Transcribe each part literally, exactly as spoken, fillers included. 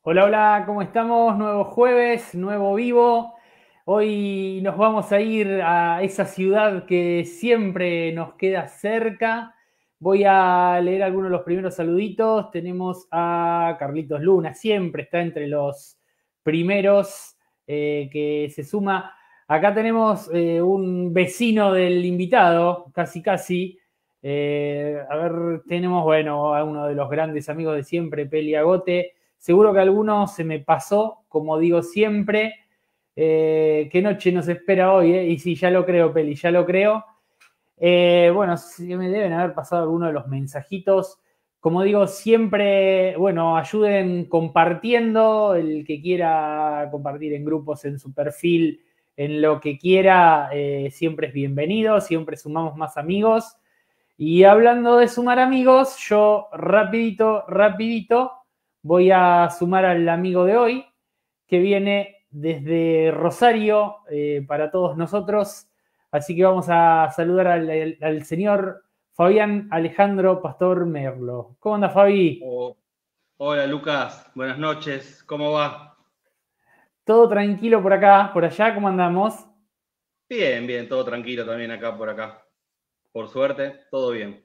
Hola, hola, ¿cómo estamos? Nuevo jueves, nuevo vivo. Hoy nos vamos a ir a esa ciudad que siempre nos queda cerca. Voy a leer algunos de los primeros saluditos. Tenemos a Carlitos Luna, siempre está entre los primeros eh, que se suma. Acá tenemos eh, un vecino del invitado, casi casi. Eh, a ver, tenemos, bueno, a uno de los grandes amigos de siempre, Peli Agote. Seguro que alguno se me pasó, como digo siempre. Eh, ¿Qué noche nos espera hoy? Eh? Y sí, ya lo creo, Peli, ya lo creo. Eh, bueno, sí, me deben haber pasado algunos de los mensajitos. Como digo, siempre, bueno, ayuden compartiendo, el que quiera compartir en grupos, en su perfil, en lo que quiera, eh, siempre es bienvenido, siempre sumamos más amigos. Y hablando de sumar amigos, yo rapidito, rapidito, voy a sumar al amigo de hoy, que viene desde Rosario eh, para todos nosotros. Así que vamos a saludar al, al, al señor Fabián Alejandro Pastor Merlo. ¿Cómo anda, Fabi? Oh, hola Lucas, buenas noches, ¿cómo va? ¿Todo tranquilo por acá, por allá? ¿Cómo andamos? Bien, bien, todo tranquilo también acá por acá. Por suerte, todo bien.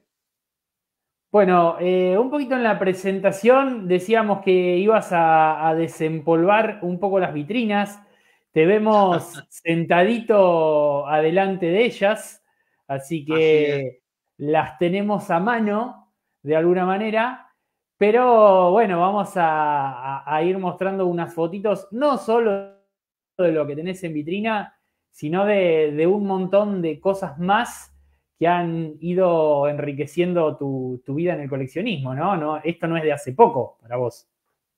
Bueno, eh, un poquito en la presentación decíamos que ibas a, a desempolvar un poco las vitrinas. Te vemos sentadito adelante de ellas, así Así es. que las tenemos a mano de alguna manera. Pero bueno, vamos a, a- a ir mostrando unas fotitos, no solo de lo que tenés en vitrina, sino de, de un montón de cosas más que han ido enriqueciendo tu, tu vida en el coleccionismo, ¿no? ¿no? Esto no es de hace poco para vos.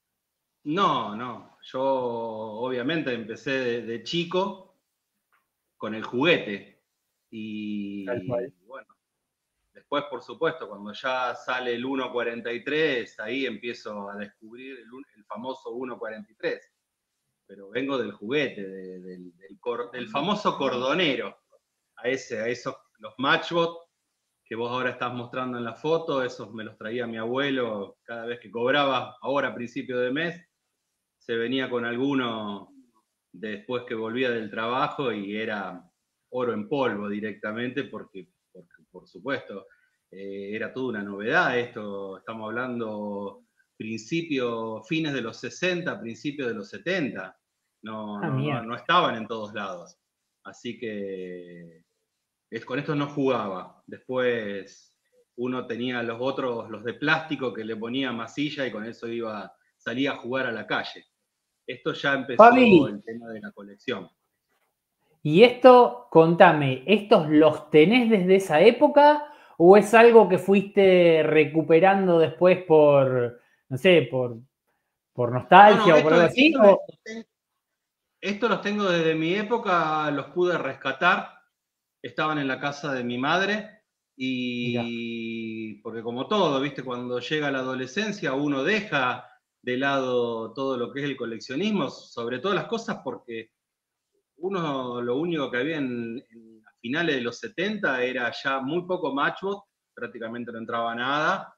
No, no, yo obviamente empecé de, de chico con el juguete Tal cual. y bueno, después por supuesto cuando ya sale el uno cuarenta y tres, ahí empiezo a descubrir el, el famoso uno cuarenta y tres, pero vengo del juguete, de, del, del, cor, del famoso cordonero, a ese, a esos, los Matchbot que vos ahora estás mostrando en la foto, esos me los traía mi abuelo cada vez que cobraba, ahora a principio de mes, se venía con alguno después que volvía del trabajo y era oro en polvo directamente porque, porque por supuesto, eh, era toda una novedad esto, estamos hablando principios, fines de los sesenta, principios de los setenta, no, Ah, no, no, mierda. no estaban en todos lados. Así que es, con esto no jugaba. Después uno tenía los otros, los de plástico, que le ponía masilla y con eso iba, salía a jugar a la calle. Esto ya empezó Fabi, el tema de la colección. y esto, contame, ¿estos los tenés desde esa época o es algo que fuiste recuperando después por, no sé, por, por No, no, nostalgia o por esto, algo así? esto, O... esto los tengo desde mi época, los pude rescatar, estaban en la casa de mi madre Mira, y porque como todo, viste, cuando llega la adolescencia uno deja de lado todo lo que es el coleccionismo, sobre todas las cosas porque uno, lo único que había en, en a finales de los setenta era ya muy poco Matchbot, prácticamente no entraba nada,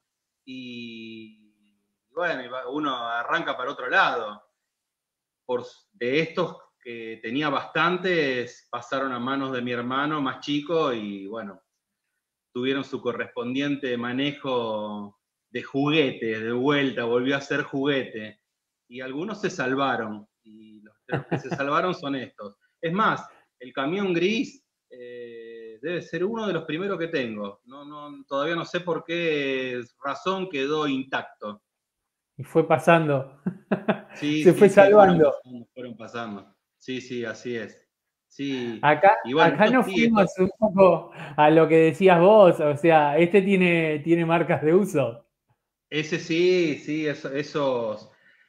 y bueno, uno arranca para otro lado. Por, de estos que tenía bastantes, pasaron a manos de mi hermano más chico y bueno, tuvieron su correspondiente manejo de juguete, de vuelta, volvió a ser juguete. Y algunos se salvaron, y los, los que se salvaron son estos. Es más, el camión gris eh, debe ser uno de los primeros que tengo. No, no, todavía no sé por qué razón quedó intacto. y fue pasando. Sí, Se fue sí, sí, fueron salvando. pasando, fueron pasando. Sí, sí, así es. Sí, Acá, y bueno, acá esto nos sí, esto, fuimos un poco a lo que decías vos, o sea, este tiene, tiene marcas de uso. ese sí, sí, eso- esos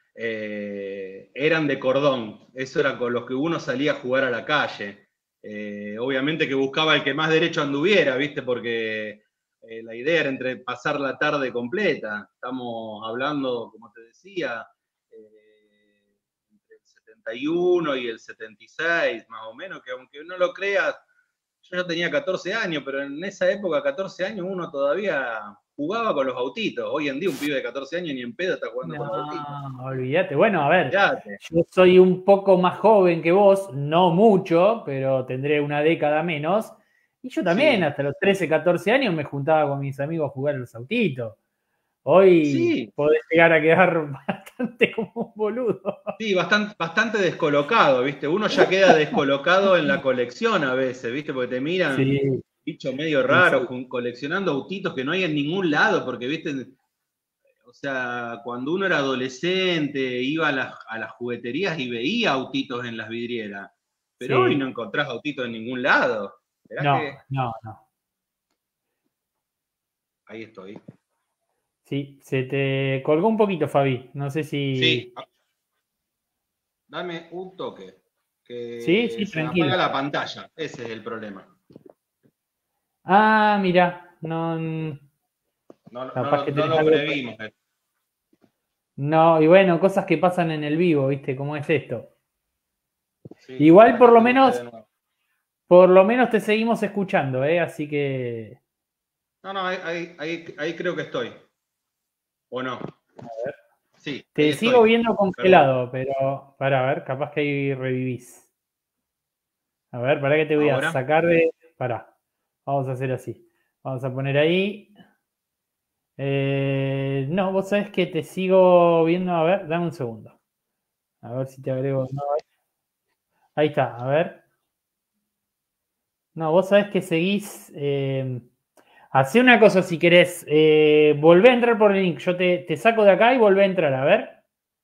eh, eran de cordón, eso era con los que uno salía a jugar a la calle. Eh, obviamente que buscaba el que más derecho anduviera, ¿viste? Porque eh, la idea era entre pasar la tarde completa. Estamos hablando, como te decía, eh, entre el setenta y uno y el setenta y seis, más o menos, que aunque no lo creas, yo ya tenía catorce años, pero en esa época, catorce años, uno todavía jugaba con los autitos. Hoy en día un pibe de catorce años ni en pedo está jugando con los autitos. No, olvídate. Bueno, a ver, Fíjate. yo soy un poco más joven que vos, no mucho, pero tendré una década menos. Y yo también, Sí, hasta los trece, catorce años, me juntaba con mis amigos a jugar a los autitos. Hoy sí, podés llegar a quedar bastante como un boludo. sí, bastante, bastante descolocado, ¿viste? Uno ya queda descolocado en la colección a veces, ¿viste? Porque te miran, Sí, bicho medio sí, raro, sí. jun- coleccionando autitos que no hay en ningún lado, porque, ¿viste? O sea, cuando uno era adolescente, iba a las, a las jugueterías y veía autitos en las vidrieras. Pero hoy no Sí. encontrás autitos en ningún lado. Esperá No, que. no, no. Ahí estoy. Sí, se te colgó un poquito, Fabi. No sé Sí, si. dame un toque. Sí, Que sí, se me apaga tranquilo. la pantalla. Ese es el problema. Ah, mira, no. No, no, Capaz lo, que no tenés lo algo. previmos. eh. No, y bueno, cosas que pasan en el vivo, ¿viste? ¿Cómo es esto? Sí, Igual para por que lo te busque menos, de nuevo. por lo menos te seguimos escuchando, ¿eh? Así que. No, no, ahí, ahí, ahí, ahí creo que estoy. ¿O no? Sí, ahí Te sigo estoy. viendo Perdón. congelado, pero para ver, capaz que ahí revivís. A ver, para que te voy a Ahora. sacar de. Pará. Vamos a hacer así. Vamos a poner ahí. Eh, no, vos sabés que te sigo viendo. A ver, dame un segundo. A ver si te agrego. No, ahí está, a ver. No, vos sabés que seguís. Eh, hacé una cosa si querés. Eh, volvé a entrar por el link. Yo te, te saco de acá y volvé a entrar, a ver.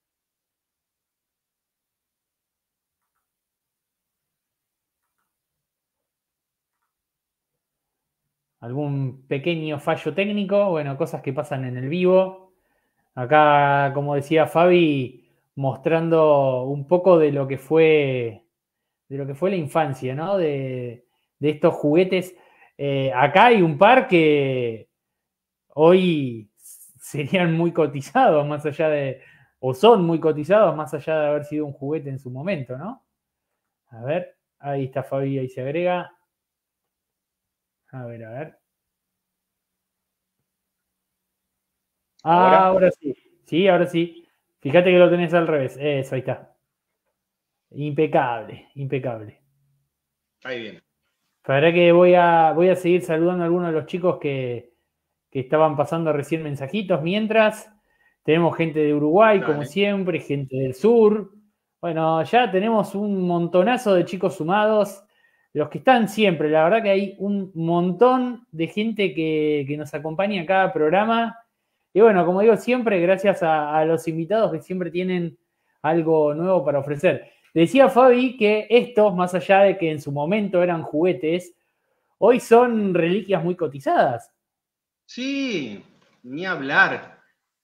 Algún pequeño fallo técnico. Bueno, cosas que pasan en el vivo. Acá, como decía Fabi, mostrando un poco de lo que fue. De lo que fue la infancia, ¿no? De, de estos juguetes. Eh, acá hay un par que hoy serían muy cotizados, más allá de, o son muy cotizados, más allá de haber sido un juguete en su momento, ¿no? A ver, ahí está Fabi, ahí se agrega. A ver, a ver. Ah, Ahora. ahora sí, sí, ahora sí. Fíjate que lo tenés al revés. Eso, ahí está. Impecable, impecable. Ahí viene. Para que voy a, voy a seguir saludando a algunos de los chicos que, que estaban pasando recién mensajitos. Mientras, tenemos gente de Uruguay, como Dale. siempre, gente del sur. Bueno, ya tenemos un montonazo de chicos sumados. Los que están siempre, la verdad que hay un montón de gente que, que nos acompaña a cada programa. Y bueno, como digo siempre, gracias a, a los invitados que siempre tienen algo nuevo para ofrecer. Decía Fabi que estos, más allá de que en su momento eran juguetes, hoy son reliquias muy cotizadas. Sí, ni hablar.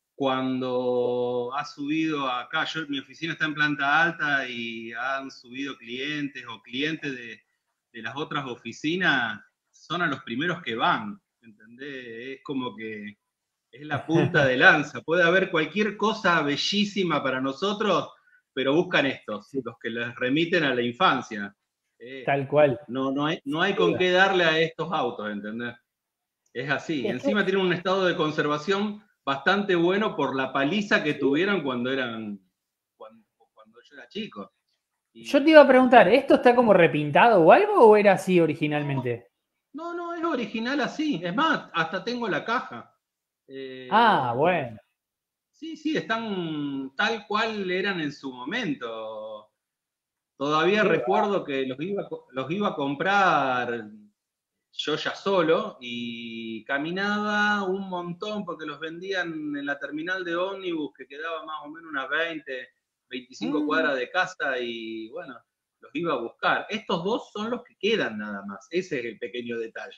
Cuando ha subido acá, yo, mi oficina está en planta alta y han subido clientes o clientes de, de las otras oficinas, son a los primeros que van, ¿entendés? Es como que es la punta de lanza. Puede haber cualquier cosa bellísima para nosotros, pero buscan estos, Sí, los que les remiten a la infancia. Eh, tal cual. no, no, hay, no Sin hay con duda. qué darle a estos autos, ¿entendés? Es así. Es que Encima tienen un estado de conservación bastante bueno por la paliza que sí. tuvieron cuando eran cuando, cuando yo era chico. Yo te iba a Y preguntar, ¿esto está como repintado o algo o era así no, originalmente? no, no, es original así. Es más, hasta tengo la caja. Ah, Eh, bueno. sí, sí, están tal cual eran en su momento. Todavía Qué va. recuerdo que los iba, los iba a comprar yo ya solo y caminaba un montón porque los vendían en la terminal de ómnibus que quedaba más o menos unas veinte, veinticinco Mm. cuadras de casa y bueno, los iba a buscar. Estos dos son los que quedan nada más, ese es el pequeño detalle.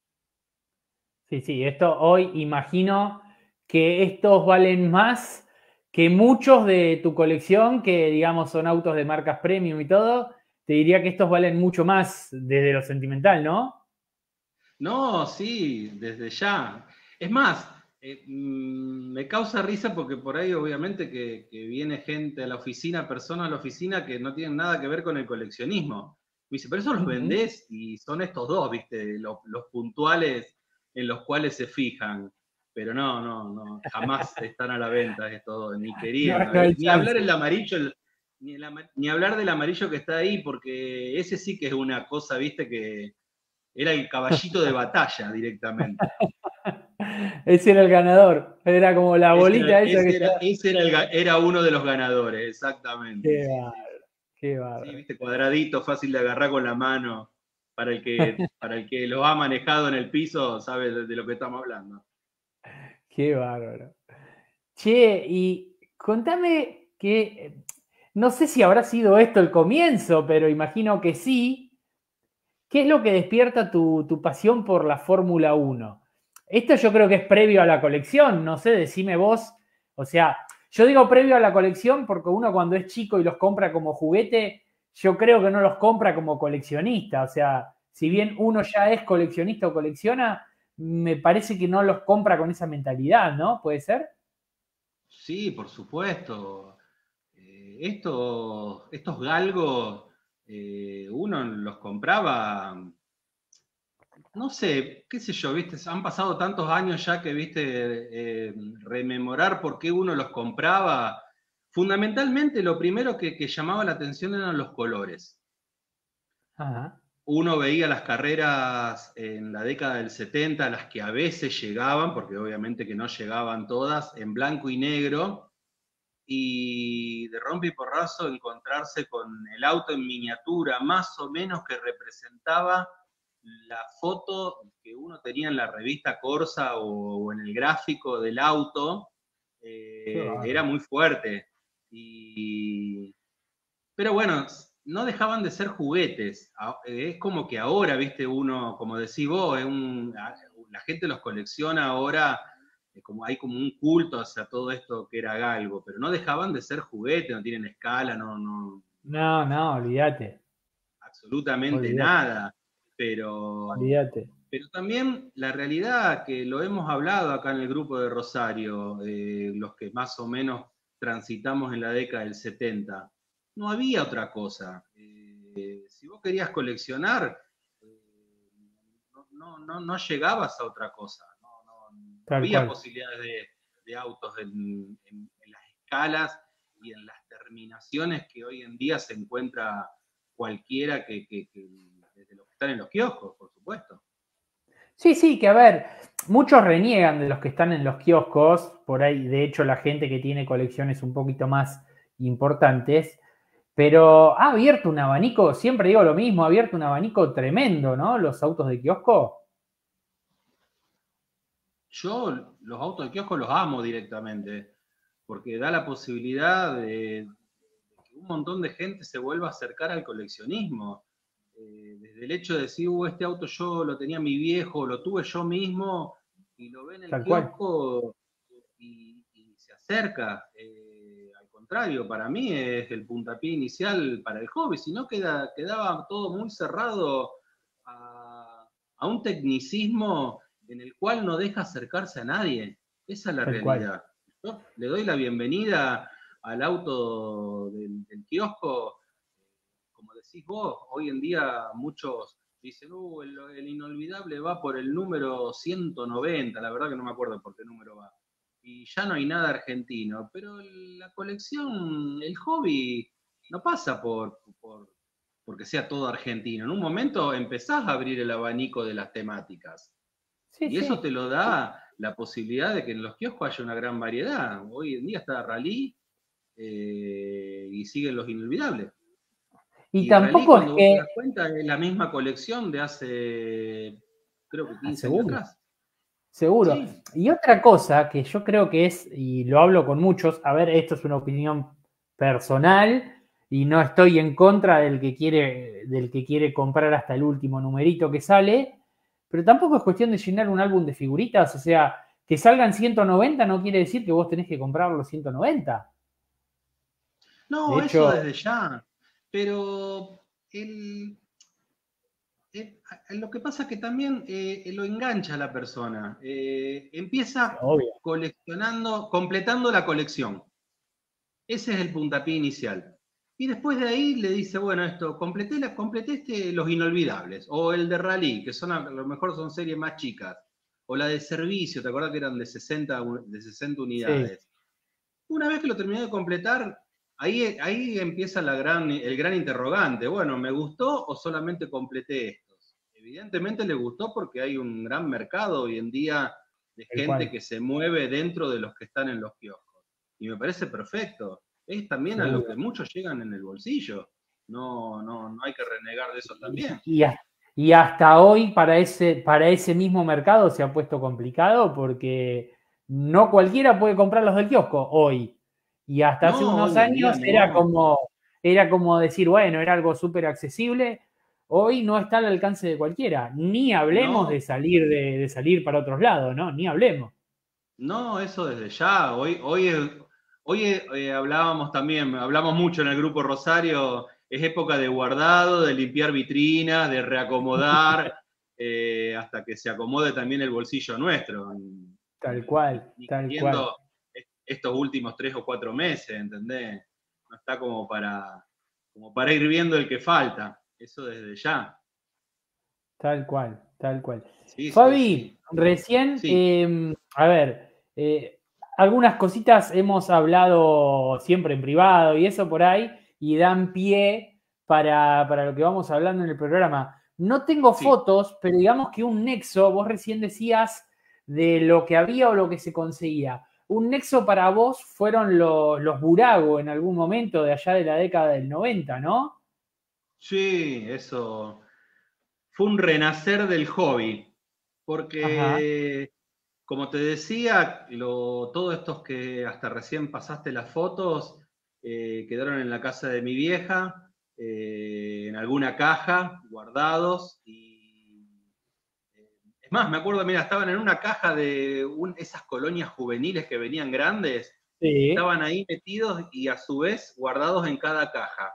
Sí, sí, esto hoy imagino que estos valen más que muchos de tu colección, que digamos son autos de marcas premium y todo. Te diría que estos valen mucho más desde lo sentimental, ¿no? No, sí, desde ya. Es más, eh, mm, me causa risa porque por ahí obviamente que, que viene gente a la oficina, personas a la oficina que no tienen nada que ver con el coleccionismo. Me dice, pero eso los vendés y son estos dos, ¿viste? Los, los puntuales en los cuales se fijan. Pero no, no, no, jamás están a la venta estos dos, ni No, queriendo. no hay Ni hablar chance. el amarillo, el- ni, el ama- ni hablar del amarillo que está ahí, porque ese sí que es una cosa, ¿viste? Que era el caballito de batalla directamente. Ese era el ganador. Era como la Ese era, bolita esa que ese era, está. ese era, el ga- era uno de los ganadores, exactamente. Qué Sí, sí, bárbaro, qué sí, bárbaro. viste, cuadradito, fácil de agarrar con la mano. Para el que, para el que lo ha manejado en el piso, sabe de, de lo que estamos hablando. Qué bárbaro. Che, y contame que, no sé si habrá sido esto el comienzo, pero imagino que sí. ¿Qué es lo que despierta tu, tu pasión por la Fórmula uno? Esto yo creo que es previo a la colección, no sé, decime vos. O sea, yo digo previo a la colección porque uno cuando es chico y los compra como juguete, yo creo que no los compra como coleccionista. O sea, si bien uno ya es coleccionista o colecciona, me parece que no los compra con esa mentalidad, ¿no? ¿Puede ser? Sí, por supuesto. Eh, estos, estos galgos, eh, uno los compraba, no sé, qué sé yo, viste, han pasado tantos años ya que, viste, eh, rememorar por qué uno los compraba. Fundamentalmente, lo primero que, que llamaba la atención eran los colores. Ajá. Uno veía las carreras en la década del setenta, las que a veces llegaban, porque obviamente que no llegaban todas, en blanco y negro, y de rompe y porrazo encontrarse con el auto en miniatura, más o menos que representaba la foto que uno tenía en la revista Corsa o, o en el gráfico del auto, eh, era muy fuerte. Y, pero bueno, no dejaban de ser juguetes. Es como que ahora, viste, uno, como decís vos, es un, la gente los colecciona ahora, como hay como un culto hacia todo esto que era galgo, pero no dejaban de ser juguetes, no tienen escala, no, no, No, no, olvídate, absolutamente olvídate, nada. Pero, olvídate. pero también la realidad que lo hemos hablado acá en el grupo de Rosario, eh, los que más o menos transitamos en la década del setenta, no había otra cosa. Eh, si vos querías coleccionar, eh, no, no, no, no, llegabas a otra cosa. No, no, no Tal había cual. posibilidades de, de autos en, en, en, las escalas y en las terminaciones que hoy en día se encuentra cualquiera que, que, que desde los que están en los kioscos, por supuesto. Sí, sí, que a ver, muchos reniegan de los que están en los kioscos, por ahí, de hecho, la gente que tiene colecciones un poquito más importantes, pero ha abierto un abanico, siempre digo lo mismo, ha abierto un abanico tremendo, ¿no? Los autos de kiosco. Yo los autos de kiosco los amo directamente, porque da la posibilidad de, de que un montón de gente se vuelva a acercar al coleccionismo. Eh, desde el hecho de decir, uh, este auto yo lo tenía mi viejo, lo tuve yo mismo, y lo ve en el Tal cual, kiosco y, y se acerca. Eh, al contrario, para mí es el puntapié inicial para el hobby, si no queda, quedaba todo muy cerrado a, a un tecnicismo en el cual no deja acercarse a nadie. Esa es la tal cual. realidad. Yo le doy la bienvenida al auto del, del kiosco. Como decís vos, hoy en día muchos dicen, uh, el, el inolvidable va por el número ciento noventa, la verdad que no me acuerdo por qué número va. Y ya no hay nada argentino, pero la colección, el hobby, no pasa por, por porque sea todo argentino. En un momento empezás a abrir el abanico de las temáticas. Sí, Y eso sí. te lo da la posibilidad de que en los kioscos haya una gran variedad. Hoy en día está Rally eh, y siguen los inolvidables. Y Y Rally, tampoco es cuando vos te que, das cuenta, es la misma colección de hace, creo que ah, quince años seguro, atrás. seguro. Sí, Y otra cosa que yo creo que es, y lo hablo con muchos, a ver, esto es una opinión personal y no estoy en contra del que quiere, del que quiere comprar hasta el último numerito que sale, pero tampoco es cuestión de llenar un álbum de figuritas, o sea, que salgan ciento noventa no quiere decir que vos tenés que comprar los ciento noventa. De no, eso hecho, desde ya. Pero el, el- lo que pasa es que también eh, lo engancha a la persona. Eh, empieza obvio, coleccionando, completando la colección. Ese es el puntapié inicial. Y después de ahí le dice, bueno, esto, completé, la, completé este, Los Inolvidables, o el de Rally, que son a, a lo mejor son series más chicas, o la de Servicio, ¿te acuerdas que eran de sesenta, de sesenta Sí, unidades? Una vez que lo terminé de completar, ahí, ahí empieza la gran, el gran interrogante. Bueno, ¿me gustó o solamente completé estos? Evidentemente le gustó porque hay un gran mercado hoy en día de tal gente cual. que se mueve dentro de los que están en los kioscos. Y me parece perfecto. Es también a lo que Seguro. muchos llegan en el bolsillo. No, no, no hay que renegar de eso también. Y, y a- y hasta hoy para ese, para ese mismo mercado se ha puesto complicado porque no cualquiera puede comprar los del kiosco hoy. Y hasta hace No, unos hoy en día años era no. como, era como decir, bueno, era algo súper accesible. Hoy no está al alcance de cualquiera. Ni hablemos de No, salir, de, de salir para otros lados, ¿no? Ni hablemos. no, eso desde ya. Hoy, hoy, hoy eh, hablábamos también, hablamos mucho en el grupo Rosario, es época de guardado, de limpiar vitrinas, de reacomodar, eh, hasta que se acomode también el bolsillo nuestro. Tal Ni, cual, ni tal cual, queriendo estos últimos tres o cuatro meses, ¿entendés? No está como para, como para ir viendo el que falta. Eso desde ya. tal cual, tal cual. Sí, sí, Fabi, sí. recién, Sí, eh, a ver, eh, algunas cositas hemos hablado siempre en privado y eso por ahí, y dan pie para, para lo que vamos hablando en el programa. No tengo sí. fotos, pero digamos que un nexo, vos recién decías de lo que había o lo que se conseguía. Un nexo para vos fueron los, los Burago en algún momento de allá de la década del noventa, ¿no? Sí, eso. Fue un renacer del hobby, Ajá, porque, como te decía, lo, todos estos que hasta recién pasaste las fotos eh, quedaron en la casa de mi vieja, eh, en alguna caja, guardados, y eh, es más, me acuerdo, mira, estaban en una caja de un, esas colonias juveniles que venían grandes, sí, estaban ahí metidos y a su vez guardados en cada caja.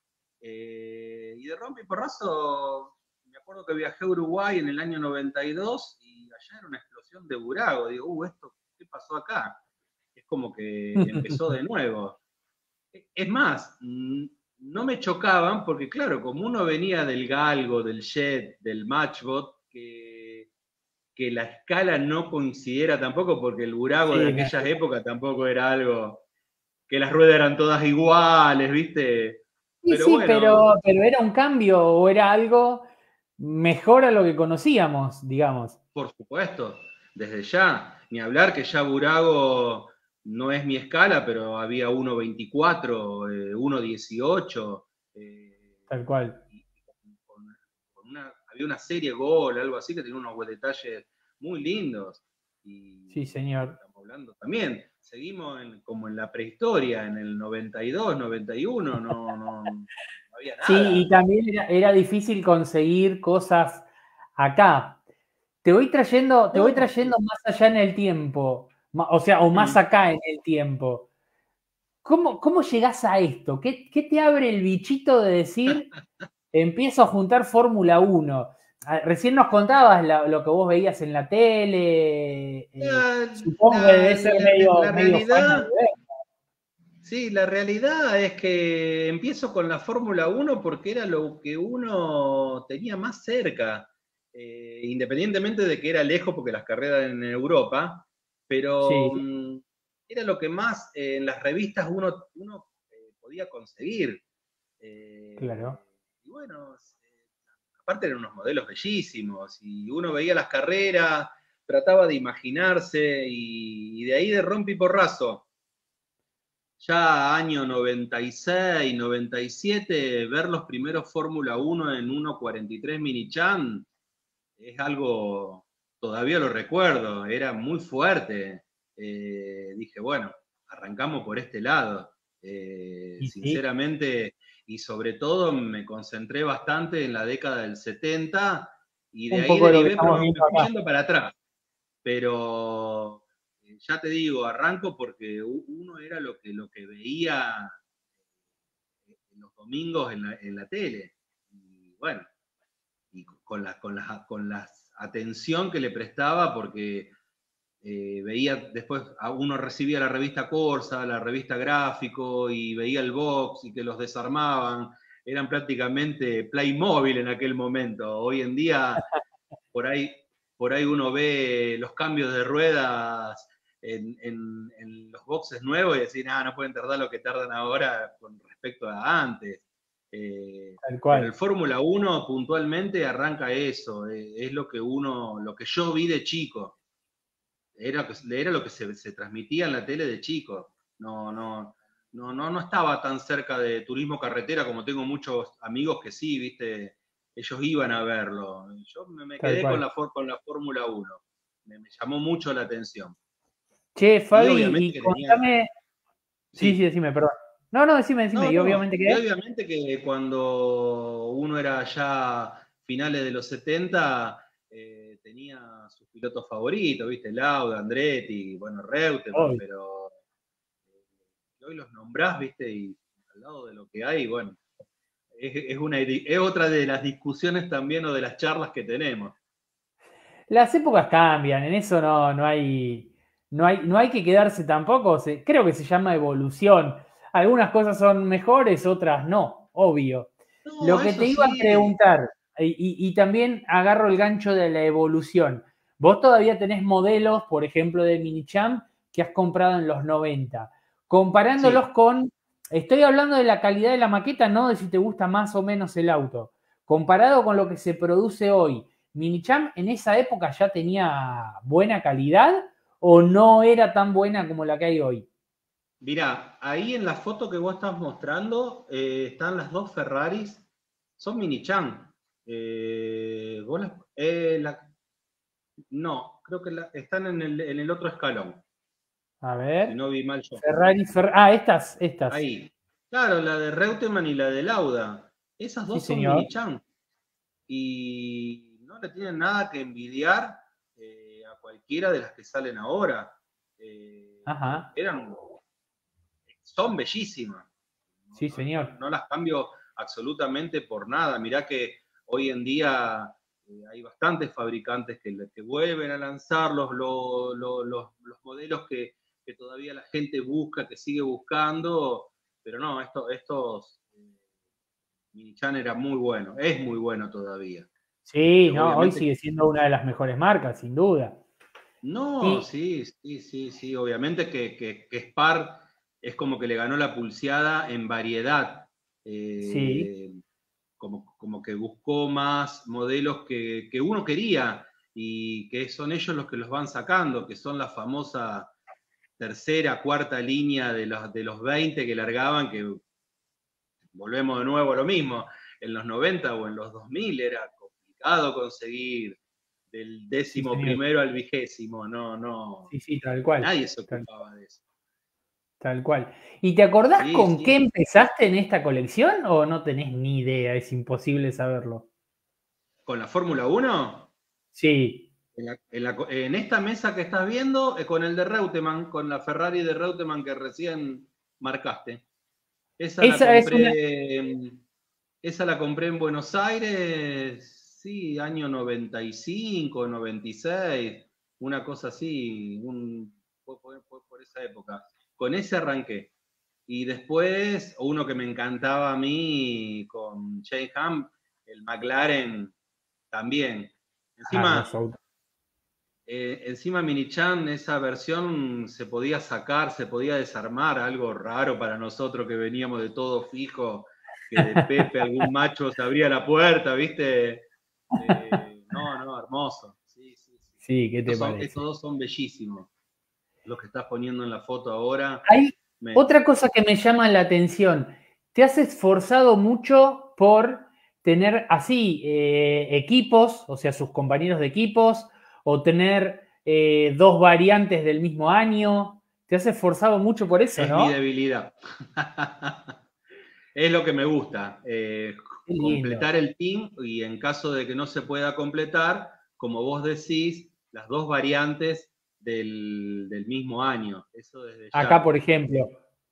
Eh, y de rompe y porrazo, me acuerdo que viajé a Uruguay en el año noventa y dos y allá era una explosión de burago. Digo, uh, esto, ¿qué pasó acá? Es como que empezó de nuevo. Es más, no me chocaban porque, claro, como uno venía del Galgo, del Jet, del Matchbot, que, que la escala no coincidiera tampoco, porque el burago de sí, me- aquellas épocas tampoco era algo que las ruedas eran todas iguales, ¿viste? Sí, Pero sí, bueno, pero, pero ¿era un cambio o era algo mejor a lo que conocíamos, digamos? por supuesto, desde ya, ni hablar que ya Burago no es mi escala, pero había uno veinticuatro, eh, uno dieciocho, eh, Tal cual. y con, con una, había una serie Gol, algo así, que tenía unos detalles muy lindos. Sí, Y señor. estamos hablando también, seguimos en, como en la prehistoria, en el noventa y dos, noventa y uno, no, no, no había Sí, nada. y también era, era difícil conseguir cosas acá. Te voy trayendo, te voy No, trayendo más allá en el tiempo, ma- o sea, o más mm. acá en el tiempo. ¿Cómo, cómo llegás a esto? ¿Qué, qué te abre el bichito de decir, empiezo a juntar Fórmula Uno? Ah, recién nos contabas la- lo que vos veías en la tele. Eh, La, supongo que debe la, ser la, medio, la medio faña de realidad, ver. sí, la realidad es que empiezo con la Fórmula Uno porque era lo que uno tenía más cerca, eh, independientemente de que era lejos porque las carreras eran en Europa, pero Sí, mm, era lo que más eh, en las revistas uno, uno eh, podía conseguir. claro. Eh, y bueno, eh, aparte eran unos modelos bellísimos y uno veía las carreras, trataba de imaginarse y, y de ahí de rompe y porrazo ya año noventa y seis, noventa y siete, ver los primeros Fórmula uno en uno cuarenta y tres Mini Chan es algo, todavía lo recuerdo, era muy fuerte. Eh, dije, bueno, arrancamos por este lado. Eh, Y sí, sinceramente, y sobre todo me concentré bastante en la década del setenta y de un ahí poco de lo que derivé, pero estamos me, me viendo fui acá. yendo para atrás. Pero eh, ya te digo, arranco porque uno era lo que, lo que veía en los domingos en la, en la tele. Y bueno, y con la, con, la, con la atención que le prestaba, porque eh, veía después, a uno recibía la revista Corsa, la revista Gráfico, y veía el box y que los desarmaban. Eran prácticamente Playmobil en aquel momento. Hoy en día, por ahí, por ahí uno ve los cambios de ruedas en, en, en los boxes nuevos y decir, ah, no pueden tardar lo que tardan ahora con respecto a antes. Eh, Tal pero el cual. Fórmula uno puntualmente arranca eso, eh, es lo que uno, lo que yo vi de chico, era, era lo que se, se transmitía en la tele de chico. No, no, no, no, no estaba tan cerca de turismo carretera como tengo muchos amigos que sí, viste, ellos iban a verlo. Yo me, me Tal quedé con cual. la, con la Fórmula uno, me, me llamó mucho la atención. Che, Y Fabi, obviamente y que tenía, contame. Sí, sí, sí, decime, perdón. No, no, decime, decime. no, Y no, obviamente y que. obviamente que cuando uno era ya finales de los setenta, eh, tenía sus pilotos favoritos, viste, Lauda, Andretti, bueno, Reutemann, Obvio. pero eh, hoy los nombrás, viste, y al lado de lo que hay, bueno, es, es, una, es otra de las discusiones también o de las charlas que tenemos. Las épocas cambian, en eso no, no hay. No hay, no hay que quedarse tampoco. Se, creo que se llama evolución. Algunas cosas son mejores, otras no, obvio. No, Lo que eso te iba a sí. preguntar, y, y, y también agarro el gancho de la evolución. Vos todavía tenés modelos, por ejemplo, de Minichamp que has comprado en los noventa. Comparándolos Sí, con. Estoy hablando de la calidad de la maqueta, no de si te gusta más o menos el auto. Comparado con lo que se produce hoy. ¿Minichamp en esa época ya tenía buena calidad o no era tan buena como la que hay hoy? mirá, ahí en la foto que vos estás mostrando eh, están las dos Ferraris, son Mini Chan. Eh, vos las- eh, la- no, creo que la- están en el, en el otro escalón, A si ver. no vi mal yo. Ferrari, Fer- ah, estas, estas. Ahí. Claro, la de Reutemann y la de Lauda. Esas Sí, dos son señor. Mini Chan. Y no le tienen nada que envidiar eh, a cualquiera de las que salen ahora. Eh, Ajá. eran, son bellísimas. No, Sí, no, no, señor. no las cambio absolutamente por nada. Mirá que hoy en día eh, hay bastantes fabricantes que, que, vuelven a lanzar los, los, los, los modelos que, que, todavía la gente busca, que sigue buscando, pero no, esto, estos eh, Minichan era muy bueno, es muy bueno todavía. Sí, Este, no, hoy obviamente. sigue siendo una de las mejores marcas, sin duda. No, Y sí, sí, sí, sí, obviamente que, que, que Spar es como que le ganó la pulseada en variedad. sí, Eh, como, como que buscó más modelos que, que uno quería y que son ellos los que los van sacando, que son la famosa tercera, cuarta línea de los, de los veinte que largaban, que volvemos de nuevo a lo mismo, en los noventa o en los dos mil era complicado conseguir del sí, décimo señor. primero al vigésimo, no, no, Sí, sí, tal cual. nadie se Tal, ocupaba de eso. tal cual. ¿Y te acordás Sí, con qué sí, empezaste en esta colección o no tenés ni idea? Es imposible saberlo. con la Fórmula uno. Sí. En, la, en, la, en, esta mesa que estás viendo, eh, con el de Reutemann, con la Ferrari de Reutemann que recién marcaste. Esa la Esa es una. compré, esa la compré en Buenos Aires, sí, año noventa y cinco, noventa y seis, una cosa así, un, fue, fue, fue por esa época. Con ese arranqué. Y después, uno que me encantaba a mí, con Shane Ham, el McLaren también. Ah, Encima, hermoso auto. eh, encima Minichan, esa versión se podía sacar, se podía desarmar, algo raro para nosotros que veníamos de todo fijo, que de Pepe algún macho se abría la puerta, ¿viste? Eh, no, no, hermoso. Sí, sí, sí. Sí, ¿qué te Estos, son, estos parece? dos son bellísimos. Los que estás poniendo en la foto ahora. Hay Me... otra cosa que me llama la atención. Te has esforzado mucho por tener así eh, equipos, o sea, sus compañeros de equipos, o tener eh, dos variantes del mismo año. Te has esforzado mucho por eso, Es mi ¿no? debilidad. Es lo que me gusta, eh, Qué lindo. completar el team y en caso de que no se pueda completar, como vos decís, las dos variantes del, del mismo año. Eso desde Acá, ya. por ejemplo.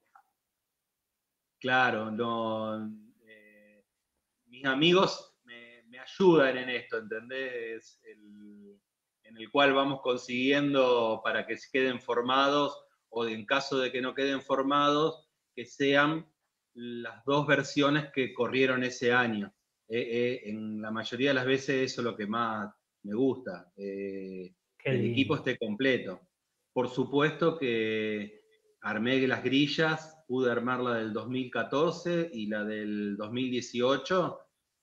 Claro, no, eh, mis amigos me, me, ayudan en esto, ¿entendés? El, en el cual vamos consiguiendo para que se queden formados, o en caso de que no queden formados, que sean las dos versiones que corrieron ese año. Eh, eh, en la mayoría de las veces eso es lo que más me gusta, eh, que el equipo esté completo. Por supuesto que armé las grillas, pude armar la del dos mil catorce y la del dos mil dieciocho,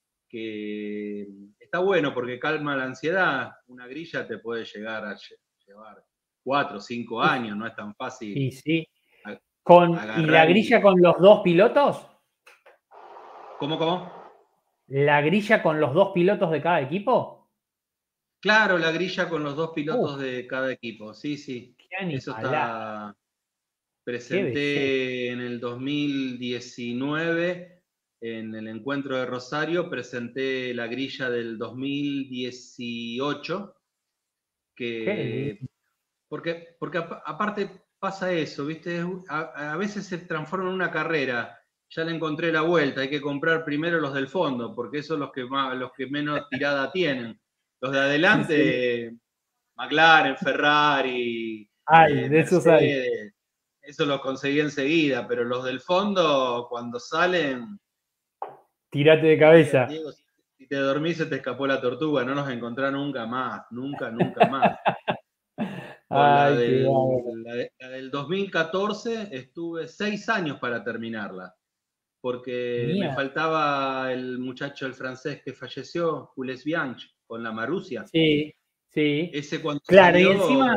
que está bueno porque calma la ansiedad. Una grilla te puede llegar a llevar cuatro o cinco años, no es tan fácil. Y sí. Con, ¿Y la grilla y... con los dos pilotos? ¿Cómo, cómo? ¿La grilla con los dos pilotos de cada equipo? Claro, la grilla con los dos pilotos uh, de cada equipo, sí, sí. Eso está... Presenté en el dos mil diecinueve, en el encuentro de Rosario, presenté la grilla del dos mil dieciocho, que... Porque, porque aparte pasa eso, ¿viste? A, a veces se transforma en una carrera. Ya le encontré la vuelta, hay que comprar primero los del fondo, porque esos son los que, más, los que menos tirada tienen. Los de adelante, sí. McLaren, Ferrari, ay, eh, de esos hay. Eso lo conseguí enseguida, pero los del fondo, cuando salen... Tirate de cabeza. Diego, si te dormís se te escapó la tortuga, no nos encontrás nunca más, nunca, nunca más. La, ay, del, la, de, la del dos mil catorce estuve seis años para terminarla, porque Mía. me faltaba el muchacho, el francés que falleció, Jules Bianchi, con la Marussia. Sí, sí. Ese cuando claro, salió, y encima...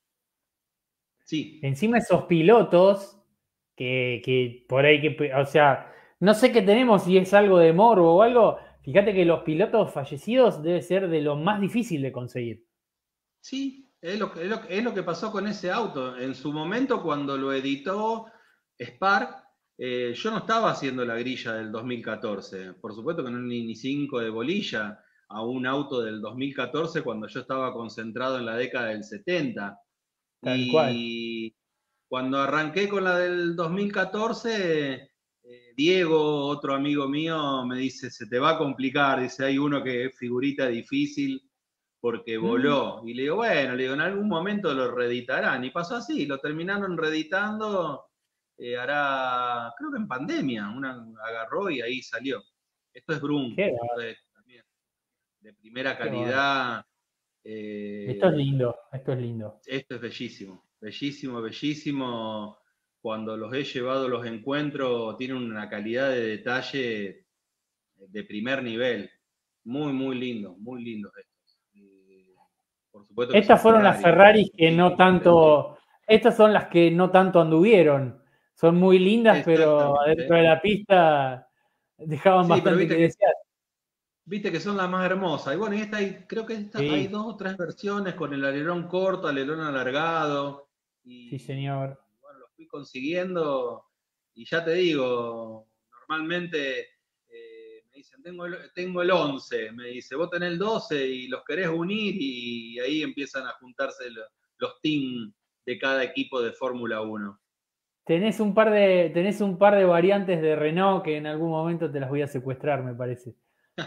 Sí. Encima esos pilotos que, que por ahí, que, o sea, no sé qué tenemos, si es algo de morbo o algo. Fíjate que los pilotos fallecidos debe ser de lo más difícil de conseguir. Sí, es lo, es lo, es lo que pasó con ese auto. En su momento, cuando lo editó Spark, eh, yo no estaba haciendo la grilla del dos mil catorce. Por supuesto que no ni, ni cinco de bolilla a un auto del dos mil catorce cuando yo estaba concentrado en la década del setenta. Tal y cual. Cuando arranqué con la del dos mil catorce, eh, Diego, otro amigo mío, me dice, se te va a complicar, dice, hay uno que es figurita difícil porque voló. Mm. Y le digo, bueno, le digo, en algún momento lo reeditarán. Y pasó así, lo terminaron reeditando, eh, hará, creo que en pandemia, una agarró y ahí salió. Esto es Brum, esto es también de primera calidad. Eh, esto es lindo, esto es lindo. Esto es bellísimo, bellísimo, bellísimo. Cuando los he llevado a los encuentros, tienen una calidad de detalle de primer nivel. Muy, muy lindo, muy lindos estos. Eh, por supuesto que estas fueron Ferrari, las Ferraris que no tanto, estas son las que no tanto anduvieron. Son muy lindas, pero adentro de la pista dejaban sí, bastante que desear. Viste que son las más hermosas. Y bueno, y esta hay, creo que esta, sí. hay dos o tres versiones con el alerón corto, alerón alargado. Y, sí, señor. Bueno, los fui consiguiendo. Y ya te digo, normalmente eh, me dicen, tengo el, tengo el once. Me dice, vos tenés el doce y los querés unir. Y ahí empiezan a juntarse los, los teams de cada equipo de Fórmula uno. Tenés un, par de, tenés un par de variantes de Renault que en algún momento te las voy a secuestrar, me parece.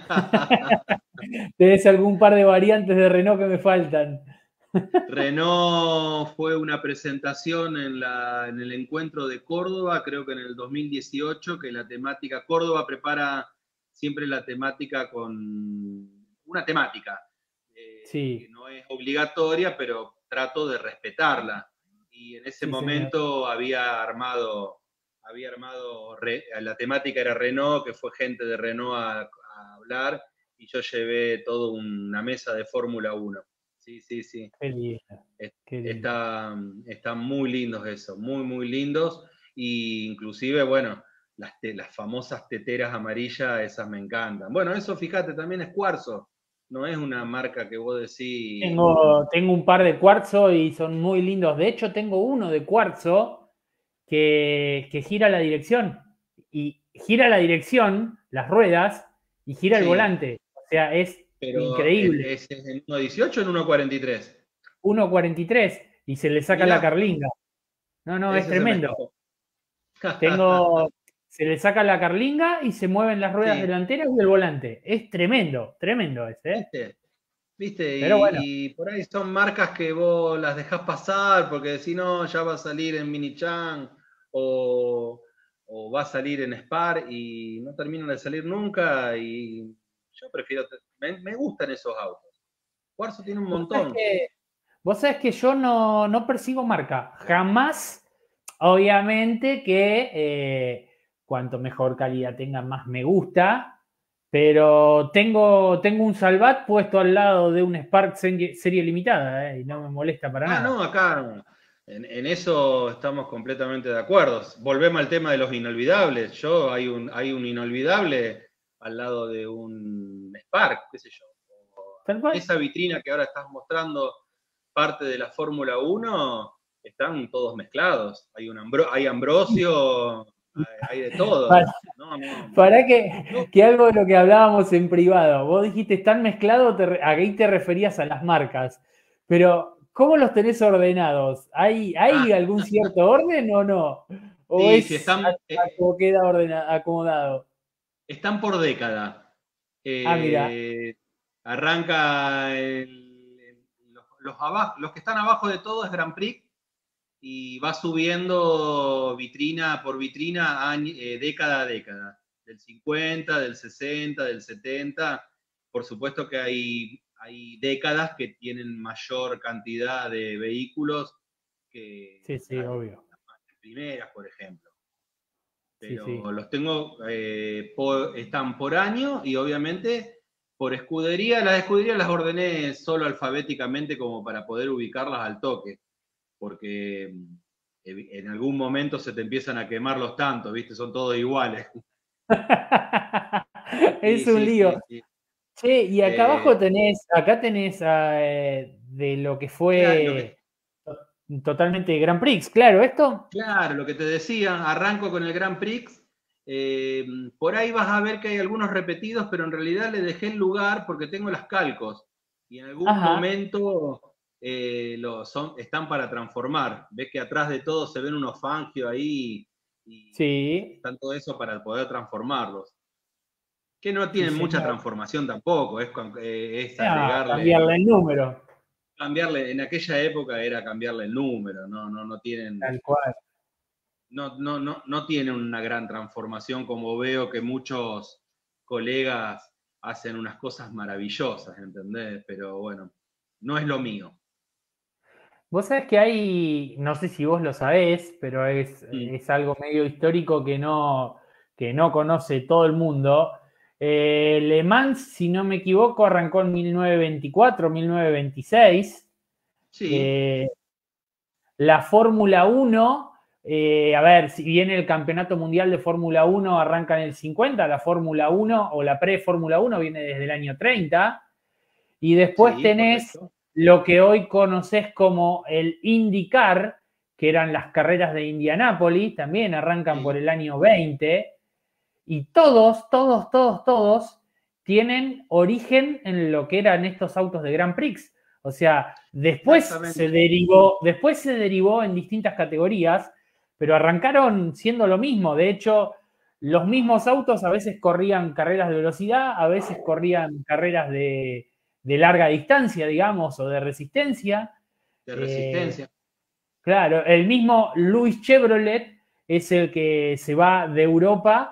Tenés algún par de variantes de Renault que me faltan. Renault fue una presentación en, la, en el encuentro de Córdoba, creo que en el dos mil dieciocho, que la temática, Córdoba prepara siempre la temática con una temática, eh, sí. que no es obligatoria, pero trato de respetarla. Y en ese sí, momento señor. había armado, había armado, la temática era Renault, que fue gente de Renault a, a hablar, y yo llevé toda una mesa de Fórmula uno. Sí, sí, sí. Qué lindo, qué lindo. Está, están muy lindos esos, muy, muy lindos. Y inclusive, bueno, las, te, las famosas teteras amarillas, esas me encantan. Bueno, eso fíjate, también es cuarzo. No es una marca que vos decís... Tengo, tengo un par de cuarzo y son muy lindos. De hecho, tengo uno de cuarzo que, que gira la dirección. Y gira la dirección, las ruedas, y gira sí. el volante. O sea, es... Pero increíble. ¿es, es en uno dieciocho o en uno cuarenta y tres? uno cuarenta y tres y se le saca Mirá. la carlinga. No, no, es tremendo. Tengo, se le saca la carlinga y se mueven las ruedas sí. delanteras y el volante. Es tremendo, tremendo ese. ¿eh? ¿Viste? ¿Viste? Pero bueno, Y, y por ahí son marcas que vos las dejás pasar porque decís, no, ya va a salir en Mini-Chan o, o va a salir en Spar y no terminan de salir nunca. Y yo prefiero, me, me gustan esos autos. Cuarzo tiene un vos sabés montón. que, vos sabés que yo no, no persigo marca. Jamás, obviamente que eh, cuanto mejor calidad tenga, más me gusta. Pero tengo, tengo un Salvat puesto al lado de un Spark serie, serie limitada, eh, y no me molesta para Ah, nada. no, acá en, en eso estamos completamente de acuerdo. Volvemos al tema de los inolvidables. Yo hay un, hay un inolvidable al lado de un Spark, qué sé yo. Tal cual. Esa vitrina que ahora estás mostrando, parte de la Fórmula uno, están todos mezclados. Hay, un Ambro, hay Ambrosio, hay, hay de todo. Para, No, no. para que, Yo, que algo de lo que hablábamos en privado. Vos dijiste, están mezclados, te, ahí te referías a las marcas. Pero, ¿cómo los tenés ordenados? ¿Hay, hay ah, algún cierto orden o no? ¿O sí, sí, es a, están, a eh, como queda ordena, acomodado? están por década. Ah, mira. Eh, arranca el, el, los, los, abajo, los que están abajo de todo es Grand Prix y va subiendo vitrina por vitrina, año, eh, década a década. Del cincuenta, del sesenta, del setenta. Por supuesto que hay, hay décadas que tienen mayor cantidad de vehículos que Sí, sí, las, obvio. las primeras, por ejemplo. Sí, sí. Pero los tengo, eh, por, están por año y obviamente por escudería. Las escuderías las ordené solo alfabéticamente como para poder ubicarlas al toque, porque en algún momento se te empiezan a quemar los tantos, ¿viste? Son todos iguales. Sí, Es un sí, lío. sí, sí. Che, y acá Eh, abajo tenés, acá tenés eh, de lo que claro, lo que, fue totalmente Grand Prix, claro, esto. claro, lo que te decía, arranco con el Grand Prix. Eh, por ahí vas a ver que hay algunos repetidos, pero en realidad le dejé el lugar porque tengo las calcos y en algún Ajá, momento eh, lo, son, están para transformar. Ves que atrás de todo se ven unos Fangio ahí y sí, están todo eso para poder transformarlos. Que no sí, tienen mucha señor. transformación tampoco, es, eh, es Ah, agregarle, cambiarle el número, cambiarle, en aquella época era cambiarle el número, no, no, no tienen tal cual. no, no, no, no tiene una gran transformación como veo que muchos colegas hacen unas cosas maravillosas, ¿entendés? Pero bueno, no es lo mío. Vos sabés que hay, no sé si vos lo sabés, pero es, Mm. es algo medio histórico que no, que no conoce todo el mundo. Eh, Le Mans, si no me equivoco, arrancó en mil novecientos veinticuatro, mil novecientos veintiséis. Sí, Eh, la Fórmula uno, eh, a ver, si bien el Campeonato Mundial de Fórmula uno arranca en el cincuenta, la Fórmula uno o la pre-Fórmula uno viene desde el año treinta. Y después sí, tenés correcto. lo que hoy conoces como el IndyCar, que eran las carreras de Indianápolis, también arrancan por Sí, el año veinte. Y todos, todos, todos, todos tienen origen en lo que eran estos autos de Grand Prix. O sea, después se exactamente. derivó, después se derivó en distintas categorías, pero arrancaron siendo lo mismo. De hecho, los mismos autos a veces corrían carreras de velocidad, a veces corrían carreras de, de larga distancia, digamos, o de resistencia. De Eh, resistencia. claro, el mismo Louis Chevrolet es el que se va de Europa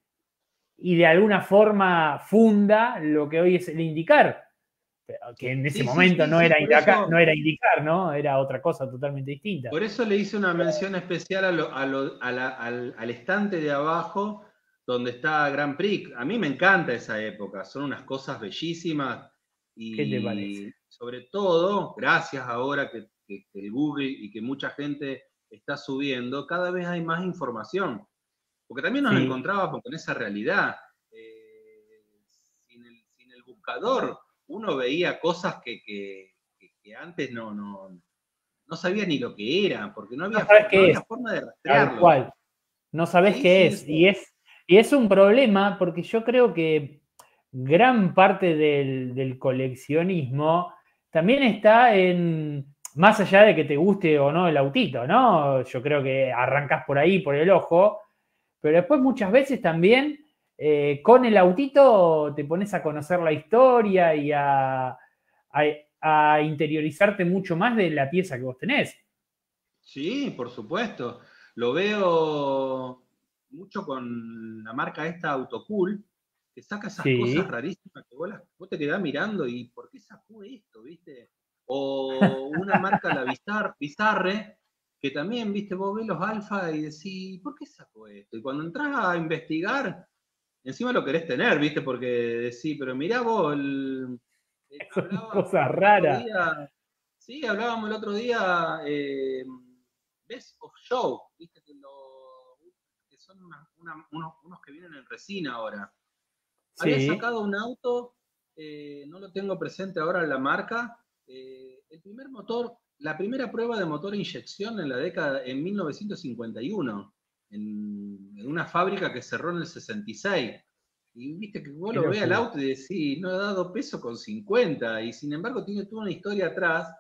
y de alguna forma funda lo que hoy es el IndyCar, que en ese Sí, sí, momento sí, no sí, era por IndyCar, no eso, era IndyCar, ¿no? Era otra cosa totalmente distinta. por eso le hice una mención especial a lo, a lo, a la, al, al estante de abajo donde está Grand Prix. A mí me encanta esa época, son unas cosas bellísimas ¿Qué te parece? y sobre todo, gracias ahora que, que, que el Google y que mucha gente está subiendo, cada vez hay más información, porque también nos Sí, encontrábamos con esa realidad. Eh, sin, el, sin, el, buscador uno veía cosas que, que, que, que antes no, no, no sabía ni lo que era, porque no no había, sabes no qué había es, forma de tal rastrearlo. cual. No sabes Sí, qué sí, es. eso. Y es, y es un problema porque yo creo que gran parte del, del coleccionismo también está en, más allá de que te guste o no el autito, ¿no? Yo creo que arrancas por ahí, por el ojo, pero después muchas veces también eh, con el autito te pones a conocer la historia y a, a a, a interiorizarte mucho más de la pieza que vos tenés. Sí, por supuesto. Lo veo mucho con la marca esta Autocool, que saca esas Sí. cosas rarísimas que vos, las, vos te quedás mirando y ¿por qué sacó esto, viste? O una marca, la Bizarre, Bizarre, que también, viste, vos ves los alfa y decís, ¿por qué sacó esto? Y cuando entras a investigar, encima lo querés tener, viste, porque decís, pero mirá vos, el, eh, Son hablábamos cosas el otro raras. día, sí, hablábamos el otro día, eh, Best of Show, viste, que, lo, que son una, una, unos, unos que vienen en resina ahora. Había Sí. sacado un auto, eh, no lo tengo presente ahora la marca, eh, el primer motor, la primera prueba de motor a inyección en la década, en mil novecientos cincuenta y uno, en, en una fábrica que cerró en el sesenta y seis. Y viste que vos Qué lo ves al locura. auto y decís, no he dado peso con cincuenta, y sin embargo tiene toda una historia atrás,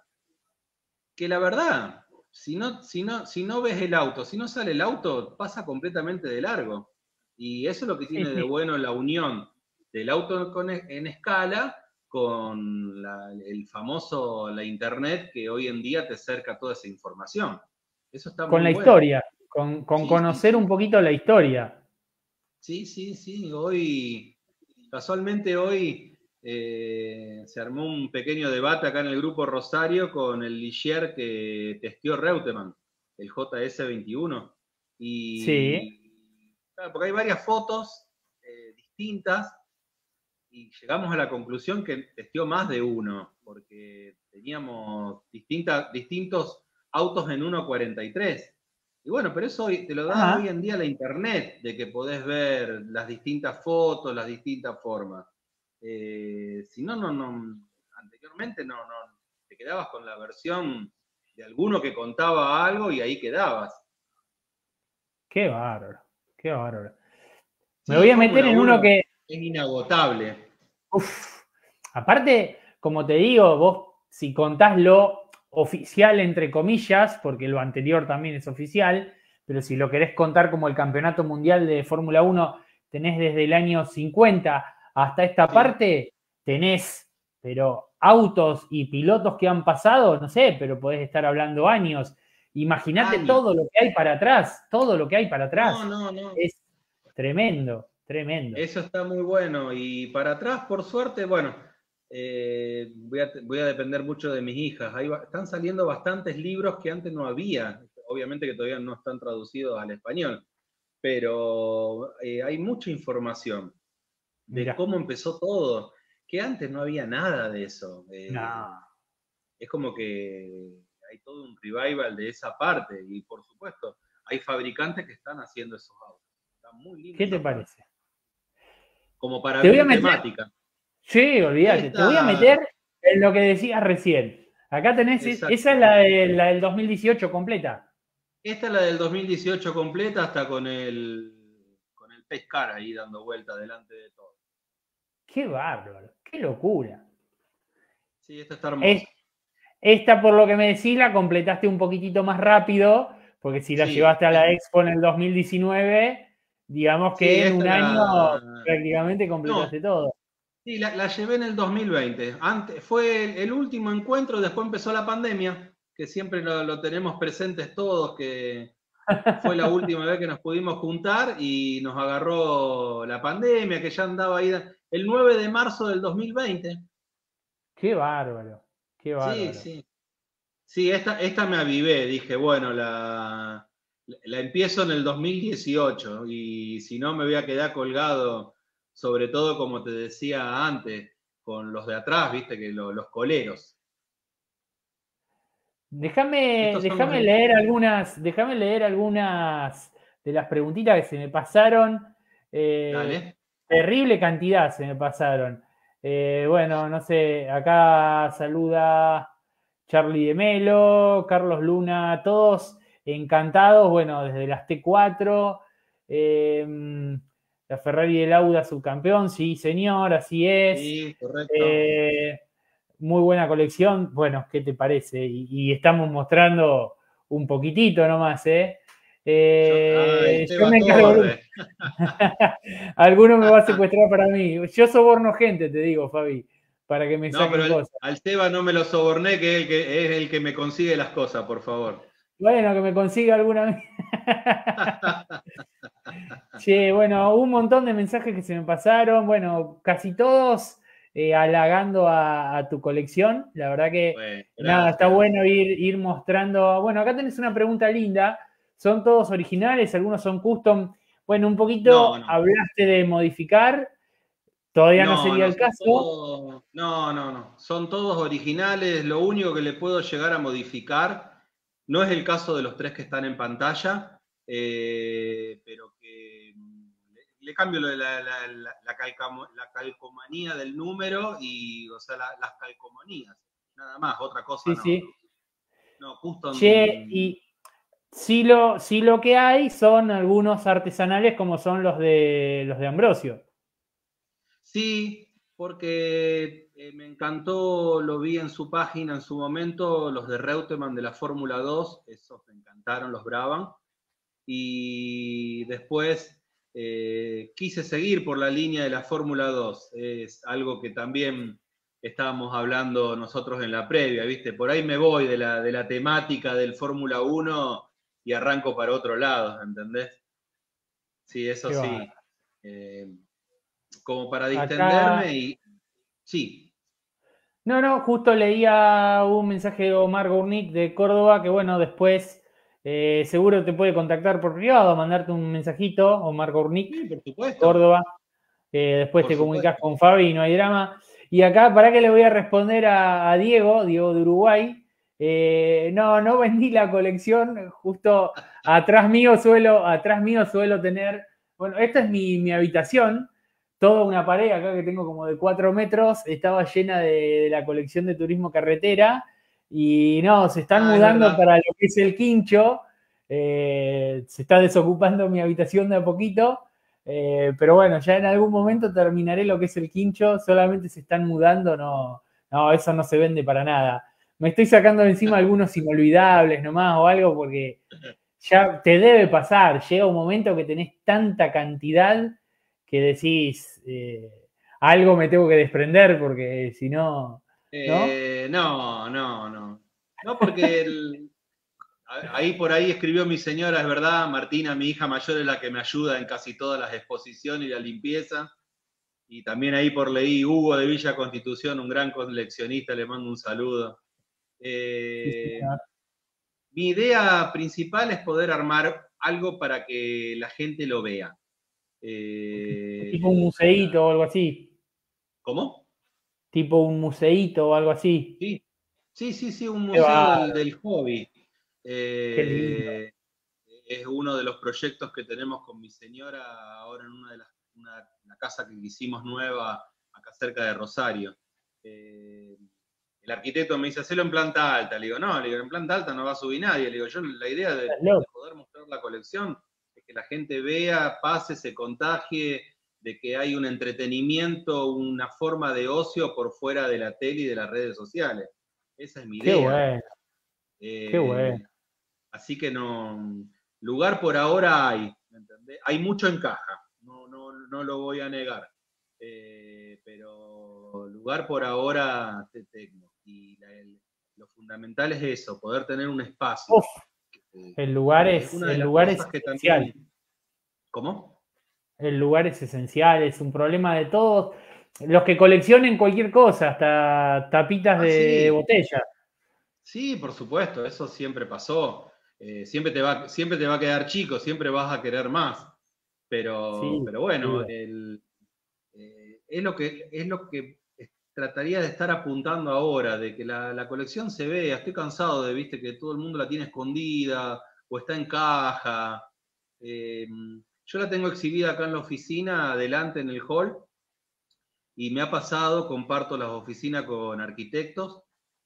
que la verdad, si no, si no, si no ves el auto, si no sale el auto, pasa completamente de largo. Y eso es lo que tiene de Sí. bueno la unión del auto con, en escala con la, el famoso, la internet, que hoy en día te acerca toda esa información. Eso está Con muy la bueno. historia, con, con Sí, sí, conocer un sí. poquito la historia. Sí, sí, sí. Hoy, casualmente hoy eh, se armó un pequeño debate acá en el grupo Rosario con el Ligier que testeó Reutemann, el J S veintiuno. Sí. Y claro, porque hay varias fotos eh, distintas y llegamos a la conclusión que testeó más de uno, porque teníamos distintas, distintos autos en uno cuarenta y tres. Y bueno, pero eso te lo da hoy Ajá. en día la internet, de que podés ver las distintas fotos, las distintas formas. Eh, si no, no, no, anteriormente no, no, te quedabas con la versión de alguno que contaba algo y ahí quedabas. Qué bárbaro. Qué bárbaro. Me Sí, voy a meter Fórmula en uno uno que, es inagotable. uf, aparte, como te digo, vos si contás lo oficial, entre comillas, porque lo anterior también es oficial, pero si lo querés contar como el campeonato mundial de Fórmula uno, tenés desde el año cincuenta hasta esta Sí. parte, tenés, pero autos y pilotos que han pasado, no sé, pero podés estar hablando años. Imagínate Años. todo lo que hay para atrás, todo lo que hay para No, atrás. no, no. Es tremendo, tremendo. Eso está muy bueno. Y para atrás, por suerte, bueno, eh, voy, a, voy, a, depender mucho de mis hijas. Ahí va, están saliendo bastantes libros que antes no había. Obviamente que todavía no están traducidos al español, pero eh, hay mucha información de Mirá. cómo empezó todo, que antes no había nada de eso. Eh, No. es como que hay todo un revival de esa parte. Y por supuesto, hay fabricantes que están haciendo esos autos. Está muy linda ¿Qué te esa parte. parece? Como para Te voy a bien meter. temática. Sí, olvídate. Te voy a Esta, meter en lo que decías recién. Acá tenés. Esa es exacto. la, de, la del dos mil dieciocho completa. Esta es la del dos mil dieciocho completa, hasta con el, con el Pescar ahí dando vuelta delante de todo. Qué bárbaro. Qué locura. Sí, esta está Es, hermosa. esta, por lo que me decís, la completaste un poquitito más rápido, porque si la Sí, llevaste a la es, Expo en el dos mil diecinueve, digamos sí, que en esta un año la... prácticamente No, completaste todo. sí, la, la llevé en el dos mil veinte. Antes, fue el, el último encuentro, después empezó la pandemia, que siempre lo, lo tenemos presentes todos, que fue la última vez que nos pudimos juntar y nos agarró la pandemia, que ya andaba ahí el nueve de marzo del dos mil veinte. Qué bárbaro. Qué Sí, bárbaro. sí. Sí, esta, esta me avivé, dije, bueno, la, la empiezo en el dos mil dieciocho y si no me voy a quedar colgado, sobre todo como te decía antes, con los de atrás, viste, que lo, los coleros. Déjame, Estos son los... déjame leer algunas, déjame leer algunas de las preguntitas que se me pasaron. Eh, Dale. terrible cantidad se me pasaron. Eh, bueno, no sé, acá saluda Charlie de Melo, Carlos Luna, todos encantados, bueno, desde las T cuatro, eh, la Ferrari del Auda subcampeón, sí señor, así es. Sí, correcto. Eh, muy buena colección. Bueno, ¿qué te parece? Y, y estamos mostrando un poquitito nomás, ¿eh? Yo, ay, eh yo Seba me encargo. Torre. Alguno me va a secuestrar para mí. Yo soborno gente, te digo, Fabi. para que me No, saquen pero el- cosas. al Seba no me lo soborné, que es el que, es el que me consigue las cosas, por favor. Bueno, que me consiga alguna. Che, bueno, hubo un montón de mensajes que se me pasaron, bueno, casi todos eh, halagando a, a tu colección. La verdad que, Bueno, nada, está gracias. bueno ir, ir mostrando. Bueno, acá tenés una pregunta linda. ¿Son todos originales? Algunos son custom. Bueno, un No, poquito no. hablaste de modificar. Todavía no No, sería no, el son caso. todos, no, no, no, son todos originales. Lo único que le puedo llegar a modificar no es el caso de los tres que están en pantalla, eh, pero que mm, le, le cambio lo de la, la, la, la calcamo- la calcomanía del número y, o sea, la- las calcomanías, nada más, otra cosa Sí, no, sí. no. No, Che, custom. y sí lo, sí lo que hay son algunos artesanales como son los de los de Ambrosio. Sí, porque eh, me encantó, lo vi en su página en su momento, los de Reutemann de la Fórmula dos, esos me encantaron, los Brabham. Y después eh, quise seguir por la línea de la Fórmula dos. Es algo que también estábamos hablando nosotros en la previa, ¿viste? Por ahí me voy de la, de la temática del Fórmula uno y arranco para otro lado, ¿entendés? Sí, eso Qué va. sí. Eh, como para Acá, distenderme y sí. no, no, justo leía un mensaje de Omar Gournick de Córdoba que, bueno, después eh, seguro te puede contactar por privado, mandarte un mensajito, Omar Gournick, Sí, por supuesto, Córdoba. Eh, después por te comunicas supuesto. con Fabi y no hay drama. Y acá, ¿para qué le voy a responder a, a Diego, Diego de Uruguay? Eh, no, no vendí la colección, justo atrás mío suelo, atrás mío suelo tener, bueno, esta es mi, mi habitación, toda una pared acá que tengo como de cuatro metros, estaba llena de, de la colección de turismo carretera y no, se están Ah, es mudando verdad. para lo que es el quincho, eh, se está desocupando mi habitación de a poquito, eh, pero bueno, ya en algún momento terminaré lo que es el quincho, solamente se están mudando, no, no, eso no se vende para nada. Me estoy sacando de encima algunos inolvidables nomás o algo porque ya te debe pasar, llega un momento que tenés tanta cantidad que decís, eh, algo me tengo que desprender porque si no, ¿no? Eh, no, no, no. No, porque el- ahí por ahí escribió mi señora, es verdad, Martina, mi hija mayor, es la que me ayuda en casi todas las exposiciones y la limpieza. Y también ahí por leí Hugo de Villa Constitución, un gran coleccionista, le mando un saludo. Sí, Eh, señor. mi idea principal es poder armar algo para que la gente lo vea. Tipo un Eh, museíto o algo así, ¿Cómo? tipo un museíto o algo así. Sí, sí, sí, sí, un Qué museo va, del, del hobby. qué lindo. Eh, es uno de los proyectos que tenemos con mi señora ahora en una de las una, una casa que hicimos nueva acá cerca de Rosario. Eh, el arquitecto me dice, hacelo en planta alta. Le digo, no, le digo, en planta alta no va a subir nadie. Le digo, yo la idea de, Estás de loco. poder mostrar la colección es que la gente vea, pase, se contagie, de que hay un entretenimiento, una forma de ocio por fuera de la tele y de las redes sociales. Esa es mi Qué idea. bueno, qué bueno. Eh, Así que no, lugar por ahora hay, ¿me entendés? Hay mucho en caja, no, no, no lo voy a negar, eh, pero lugar por ahora te tengo. Y la, el, lo fundamental es eso, poder tener un espacio. Uf, Que, el lugar que es es, una de el las lugar es cosas que esencial. también... ¿Cómo? El lugar es esencial, es un problema de todos. Los que coleccionen cualquier cosa, hasta tapitas Ah, de, de sí, botella. sí, por supuesto, eso siempre pasó. Eh, siempre, te va, siempre te va a quedar chico, siempre vas a querer más. Pero, Sí, pero bueno, duda. el, eh, es, lo que, es lo que trataría de estar apuntando ahora, de que la, la colección se vea. Estoy cansado de, viste, que todo el mundo la tiene escondida o está en caja. Eh, yo la tengo exhibida acá en la oficina, adelante en el hall, y me ha pasado, comparto las oficinas con arquitectos,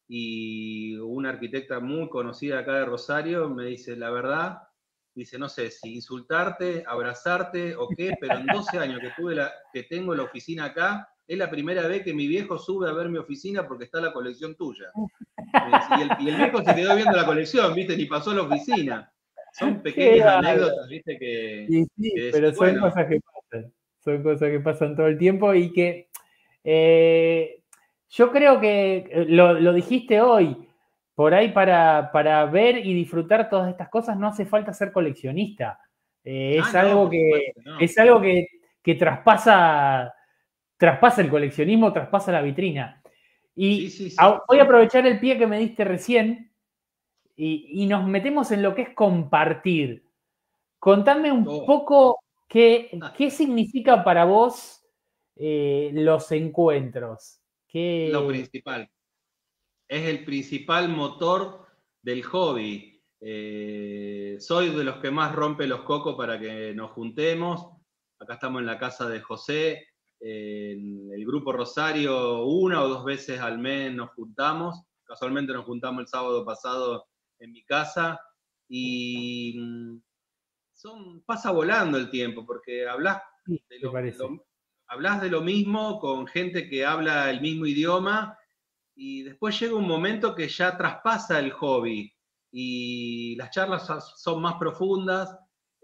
y una arquitecta muy conocida acá de Rosario me dice, la verdad, dice, no sé si insultarte, abrazarte o qué, pero en doce años que, tuve la, que tengo la oficina acá, es la primera vez que mi viejo sube a ver mi oficina porque está la colección tuya. Me dice, y, el, y el viejo se quedó viendo la colección, ¿viste? Ni pasó a la oficina. Son Qué pequeñas bárbaro. anécdotas, ¿viste? Que, Y sí, que pero decís, son bueno, cosas que pasan. Son cosas que pasan todo el tiempo y que eh, Yo creo que lo, lo dijiste hoy, por ahí para, para ver y disfrutar todas estas cosas no hace falta ser coleccionista. Eh, Ah, es no, algo por que, supuesto que no. es algo que, que traspasa, traspasa el coleccionismo, traspasa la vitrina. Sí, Y sí, sí. a- voy a aprovechar el pie que me diste recién y, y nos metemos en lo que es compartir. Contame un Oh, poco qué, ah, qué significa para vos eh, los encuentros. lo ¿Qué, principal. Es el principal motor del hobby. Eh, soy de los que más rompe los cocos para que nos juntemos. Acá estamos en la casa de José. En el grupo Rosario, una o dos veces al mes nos juntamos. Casualmente nos juntamos el sábado pasado en mi casa. Y mm, son, pasa volando el tiempo, porque hablas de te lo, parece? lo- hablas de lo mismo con gente que habla el mismo idioma y después llega un momento que ya traspasa el hobby y las charlas son más profundas.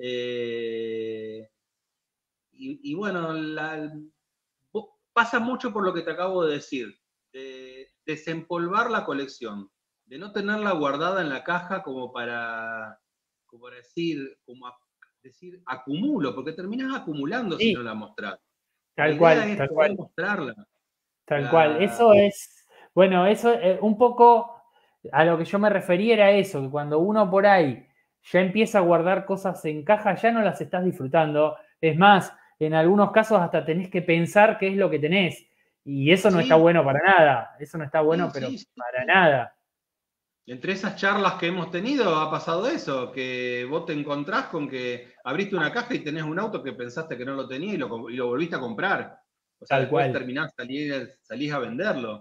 eh, y, y, bueno, la, pasa mucho por lo que te acabo de decir, de desempolvar la colección, de no tenerla guardada en la caja como para, como para decir, como a, decir, acumulo, porque terminas acumulando si no Sí, la mostrás. La tal idea cual, es tal poder cual, mostrarla. tal cual. La, Eso es, bueno, eso eh, un poco a lo que yo me refería era eso, que cuando uno por ahí ya empieza a guardar cosas en caja, ya no las estás disfrutando. Es más, en algunos casos hasta tenés que pensar qué es lo que tenés. Y eso no está sí, bueno para nada. Eso no está bueno, sí, pero sí, sí, para sí. nada. Entre esas charlas que hemos tenido ha pasado eso, que vos te encontrás con que abriste una caja y tenés un auto que pensaste que no lo tenía y lo, y lo volviste a comprar. O sea, Tal después cual. terminás, salir, salís a venderlo.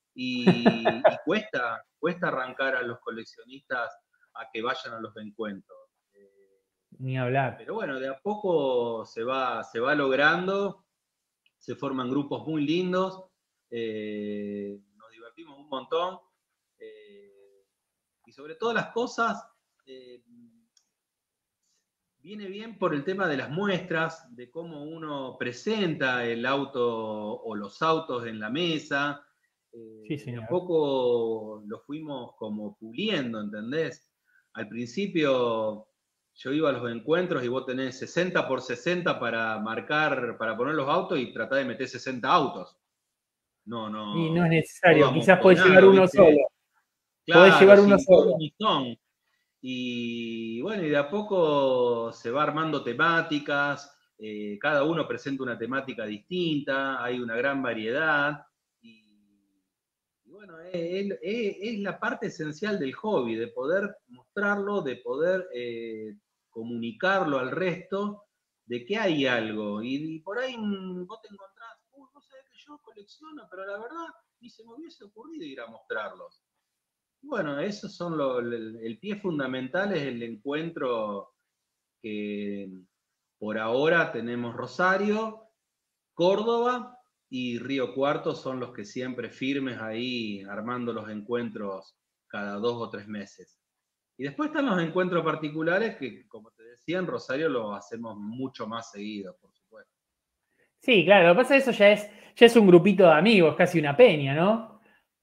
Y, y cuesta, cuesta arrancar a los coleccionistas a que vayan a los encuentros. Eh, Ni hablar. pero bueno, de a poco se va, se va logrando, se forman grupos muy lindos, eh, nos divertimos un montón. Eh, y sobre todas las cosas, eh, viene bien por el tema de las muestras, de cómo uno presenta el auto o los autos en la mesa. Sí, Eh, de a señor. poco lo fuimos como puliendo, ¿entendés? Al principio yo iba a los encuentros y vos tenés sesenta por sesenta para marcar, para poner los autos y tratar de meter sesenta autos. No, Y no es no, todo necesario. Quizás podés llevar amontonado, uno ¿viste? solo. Podés Claro, llevar uno sin ton solo. ni son. Y bueno, y de a poco se va armando temáticas, eh, cada uno presenta una temática distinta, hay una gran variedad. Y, y bueno, es, es, es, la parte esencial del hobby, de poder mostrarlo, de poder eh, comunicarlo al resto, de que hay algo. Y, y por ahí vos te encontrás, uy, vos sabés que yo colecciono, pero la verdad ni se me hubiese ocurrido ir a mostrarlos. Bueno, esos son los, el, el pie fundamental es el encuentro que por ahora tenemos Rosario, Córdoba y Río Cuarto son los que siempre firmes ahí armando los encuentros cada dos o tres meses. Y después están los encuentros particulares que, como te decía, en Rosario los hacemos mucho más seguidos, por supuesto. Sí, claro. Lo que pasa es que eso ya es, ya es un grupito de amigos, casi una peña, ¿no?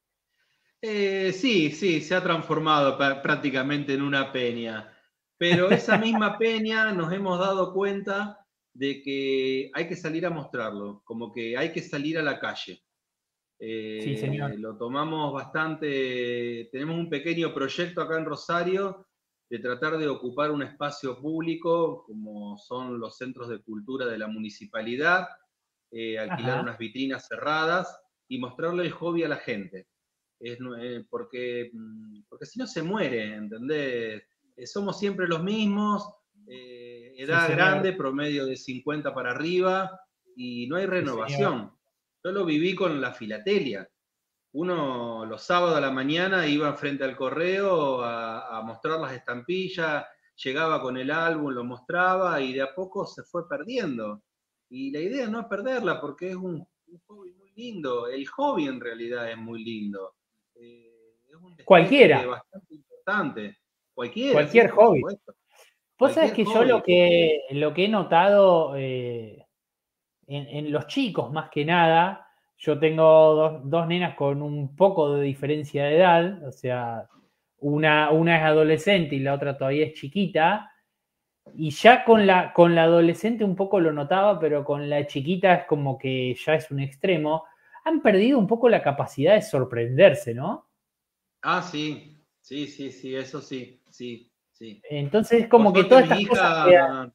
Eh, sí, sí, se ha transformado prácticamente en una peña, pero esa misma peña nos hemos dado cuenta de que hay que salir a mostrarlo, como que hay que salir a la calle. Sí, señor. Eh, lo tomamos bastante, tenemos un pequeño proyecto acá en Rosario de tratar de ocupar un espacio público, como son los centros de cultura de la municipalidad, eh, alquilar Ajá. unas vitrinas cerradas y mostrarle el hobby a la gente. Es, eh, porque, mm, porque si no se muere, ¿entendés? Eh, somos siempre los mismos, eh, Sí, edad señor. grande, promedio de cincuenta para arriba, y no hay Sí, señor. renovación. Yo lo viví con la filatelia. Uno los sábados a la mañana iba frente al correo a, a mostrar las estampillas, llegaba con el álbum, lo mostraba y de a poco se fue perdiendo. Y la idea no es perderla porque es un, un hobby muy lindo. El hobby en realidad es muy lindo. Eh, es un destaque Cualquiera. bastante importante. Cualquiera, sí, Cualquier por hobby. supuesto. Vos sabés Cualquier que yo lo hobby. que, lo que he notado eh, en, en los chicos más que nada, yo tengo dos, dos nenas con un poco de diferencia de edad, o sea, una, una es adolescente y la otra todavía es chiquita, y ya con la, con la adolescente un poco lo notaba, pero con la chiquita es como que ya es un extremo. Han perdido un poco la capacidad de sorprenderse, ¿no? Ah, sí, sí, sí, sí, eso sí, sí, sí. Entonces es Por como que suerte todas mis estas cosas que... hijas,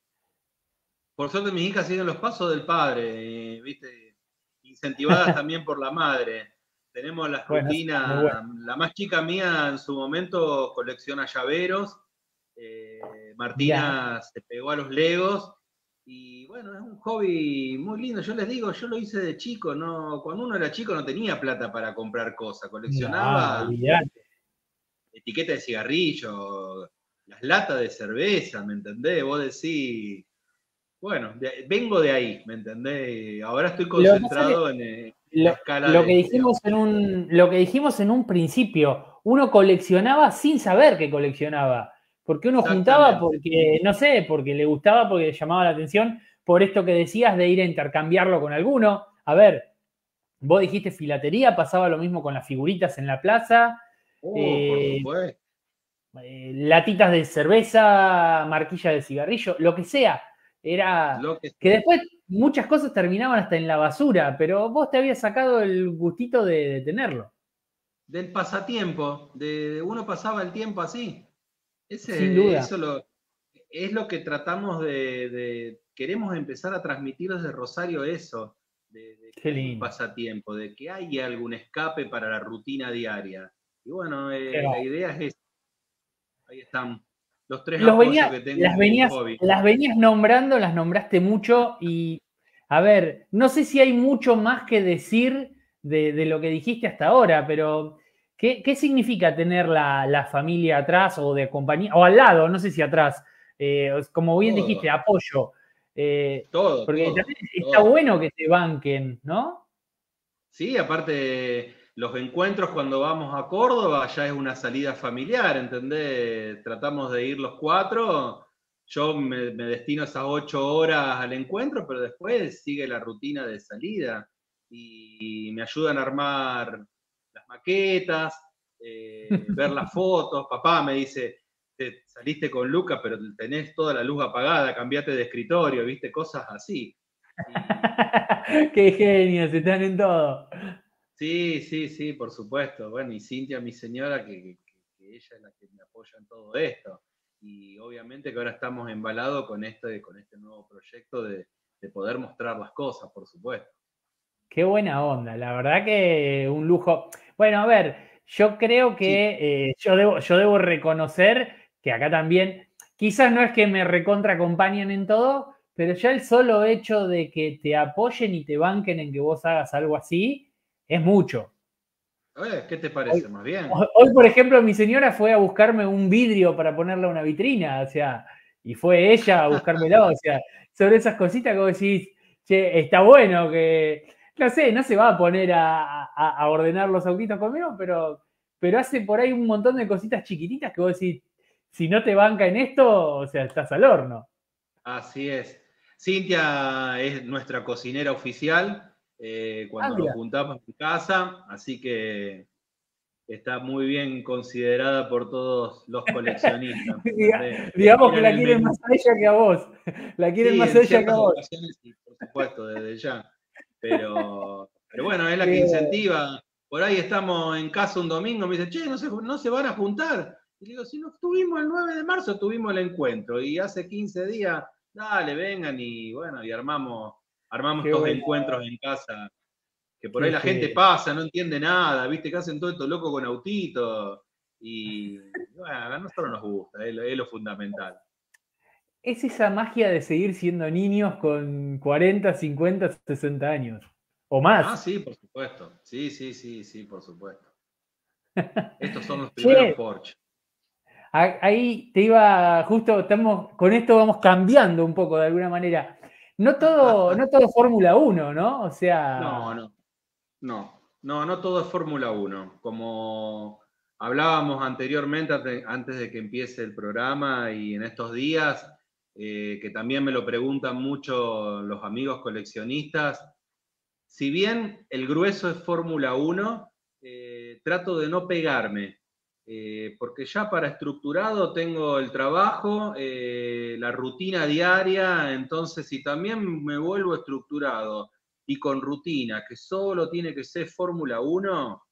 por suerte mis hijas siguen los pasos del padre, eh, ¿viste? Incentivadas también por la madre. Tenemos las Bueno, eso está muy bueno. rutinas, la más chica mía en su momento colecciona llaveros, eh, Mirá, Martina se pegó a los Legos y bueno, es un hobby muy lindo. Yo les digo, yo lo hice de chico, no, cuando uno era chico no tenía plata para comprar cosas, no, coleccionaba olvidate. etiqueta de cigarrillo, las latas de cerveza, ¿me entendés? Vos decís, bueno, de, vengo de ahí, ¿me entendés? Ahora estoy Lo que pasa es concentrado que en, eh, la lo, escala lo de que gestión. dijimos en un, lo que dijimos en un principio, uno coleccionaba sin saber que coleccionaba, porque uno juntaba Exactamente. porque, no sé, porque le gustaba, porque le llamaba la atención, por esto que decías de ir a intercambiarlo con alguno. A ver, vos dijiste filatería, pasaba lo mismo con las figuritas en la plaza, Oh, por eh, supuesto. eh, latitas de cerveza, marquilla de cigarrillo, lo que sea. Era Lo que que sea. después muchas cosas terminaban hasta en la basura, pero vos te habías sacado el gustito de, de tenerlo, Del pasatiempo, de, de uno pasaba el tiempo así. sin Ese, duda. eso lo, es lo que tratamos de, de- queremos empezar a transmitir desde Rosario eso, de, de Qué que hay un lindo. pasatiempo, de que hay algún escape para la rutina diaria. Y bueno, Qué eh, la va. idea es esa. Ahí están los tres Los apoyos venía, que tengo las, en mi venías, hobby. las venías nombrando, las nombraste mucho y, a ver, no sé si hay mucho más que decir de, de lo que dijiste hasta ahora, pero ¿qué, qué significa tener la, la, familia atrás o de compañía, o al lado, no sé si atrás, eh, como bien dijiste, Todo, apoyo? Eh, todo, porque todo, también está todo. bueno que te banquen, ¿no? Sí, aparte los encuentros cuando vamos a Córdoba ya es una salida familiar, ¿entendés? Tratamos de ir los cuatro, yo me, me destino esas ocho horas al encuentro, pero después sigue la rutina de salida y me ayudan a armar las maquetas, eh, ver las fotos. Papá me dice, te saliste con Lucas, pero tenés toda la luz apagada, cambiate de escritorio, ¿viste? Cosas así. Y Qué genios, están en todo. sí, sí, sí, por supuesto. Bueno, y Cintia, mi señora, que, que- que ella es la que me apoya en todo esto. Y obviamente que ahora estamos embalados con este, con este nuevo proyecto de, de poder mostrar las cosas, por supuesto. Qué buena onda, la verdad que un lujo. Bueno, a ver, yo creo Sí, que eh, yo, debo, yo debo reconocer que acá también, quizás no es que me recontra acompañen en todo, pero ya el solo hecho de que te apoyen y te banquen en que vos hagas algo así, es mucho. a ver, ¿qué te Hoy, parece? Más bien. hoy, por ejemplo, mi señora fue a buscarme un vidrio para ponerle a una vitrina, o sea, y fue ella a buscármelo, o sea, sobre esas cositas que vos decís, che, está bueno que, no sé, no se va a poner a, a, a ordenar los autitos conmigo, pero, pero hace por ahí un montón de cositas chiquititas que vos decís, si no te banca en esto, o sea, estás al horno. Así es. Cintia es nuestra cocinera oficial eh, Ah, cuando nos mira. juntamos en casa, así que está muy bien considerada por todos los coleccionistas, ¿me entendés? Digamos que Miran la el quieren menú. más a ella que a vos. La quieren Sí, más a en ella que a ciertas vos. ocasiones sí, por supuesto, desde ya. Pero, pero bueno, es la que Qué, incentiva. Por ahí estamos en casa un domingo, me dice, che, no se, no se van a juntar. Y le digo, si no tuvimos el nueve de marzo, tuvimos el encuentro. Y hace quince días, dale, vengan y bueno, y armamos, armamos qué estos buena, encuentros en casa. Que por ahí qué la gente genio. pasa, no entiende nada, viste que hacen todo esto loco con autitos. Y bueno, a nosotros nos gusta, es lo, es lo fundamental. Es esa magia de seguir siendo niños con cuarenta, cincuenta, sesenta años. O Ah, más. sí, por supuesto. Sí, sí, sí, sí, por supuesto. Estos son los primeros Che, Porsche. ahí te iba, justo estamos, con esto vamos cambiando un poco de alguna manera. No todo, no todo Fórmula uno, ¿no? O No, sea, no, no, no, no todo es Fórmula Uno. Como hablábamos anteriormente, ante- antes de que empiece el programa y en estos días, eh, que también me lo preguntan mucho los amigos coleccionistas, si bien el grueso es Fórmula uno, eh, trato de no pegarme, eh, porque ya para estructurado tengo el trabajo, eh, la rutina diaria, entonces si también me vuelvo estructurado y con rutina, que solo tiene que ser Fórmula uno,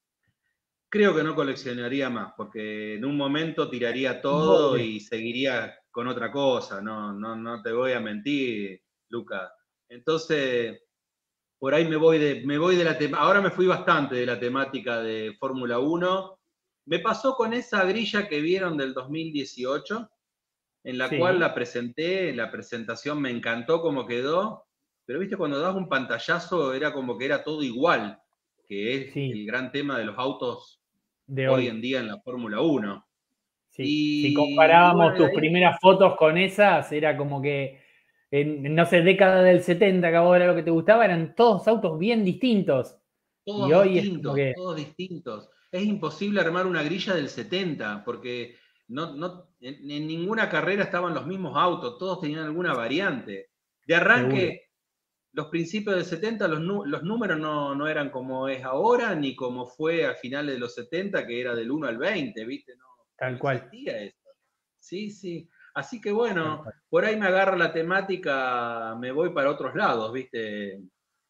creo que no coleccionaría más, porque en un momento tiraría todo Doble. y seguiría con otra cosa, no, no, no te voy a mentir, Luca. Entonces, por ahí me voy de, me voy de la temática, ahora me fui bastante de la temática de Fórmula uno. Me pasó con esa grilla que vieron del dos mil dieciocho, en la cual Sí, la presenté, la presentación me encantó como quedó, pero viste, cuando das un pantallazo era como que era todo igual, que es sí, el gran tema de los autos de hoy hoy. en día en la Fórmula uno. Sí. Si Y, y bueno, comparábamos de tus ahí primeras fotos con esas, era como que en, no sé, década del setenta, que a vos era lo que te gustaba, eran todos autos bien distintos. Y todos hoy es como distintos, que, todos distintos. Es imposible armar una grilla del setenta, porque no, no, en, en ninguna carrera estaban los mismos autos, todos tenían alguna variante. De seguro, arranque, los principios del setenta, los, los números no, no, eran como es ahora, ni como fue a finales de los setenta, que era del uno al veinte, ¿viste? No, tal no cual, existía eso. Sí, sí. Así que tal bueno, cual. por ahí me agarra la temática, me voy para otros lados, ¿viste?